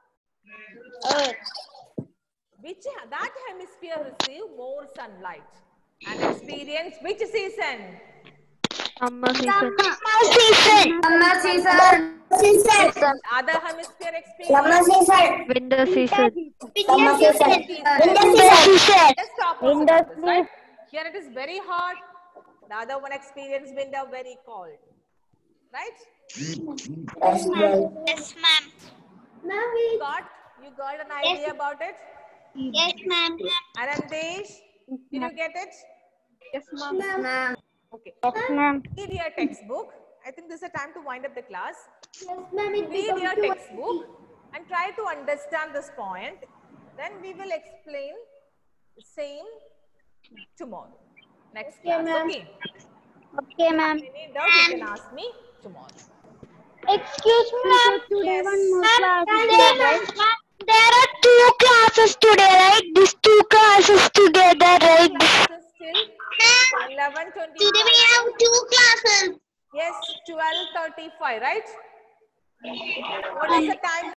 Speaker 5: Earth.
Speaker 3: that hemisphere receive more sunlight and experience which season?
Speaker 6: Summer season.
Speaker 2: Summer season.
Speaker 3: Other hemisphere experience.
Speaker 2: Summer season.
Speaker 6: Winter season.
Speaker 2: Summer season. Winter
Speaker 1: Winter
Speaker 2: season.
Speaker 1: season.
Speaker 3: Just opposite of this, right? Here it is very hot. The other one experience winter very cold. right?
Speaker 1: Yes, ma'am.
Speaker 2: Ma'am, we
Speaker 3: You got an idea about it?
Speaker 1: Yes, ma'am.
Speaker 3: Arandesh, did you get it?
Speaker 2: Yes, ma'am.
Speaker 3: Okay.
Speaker 5: Yes, ma'am.
Speaker 3: Read your textbook. I think this is a time to wind up the class.
Speaker 2: Yes, ma'am. It
Speaker 3: Read your
Speaker 2: becomes
Speaker 3: textbook and try to understand this point. Then we will explain the same tomorrow. Next class.
Speaker 2: ma'am.
Speaker 3: Okay.
Speaker 5: Okay, ma'am.
Speaker 3: Any doubt you can ask me tomorrow.
Speaker 1: Excuse me, ma'am.
Speaker 3: Yes.
Speaker 1: There are 2 classes today, right? These 2 classes together, right?
Speaker 3: Classes till 11:25.
Speaker 1: Today we have 2 classes.
Speaker 3: Yes, 12:35, right? What is the time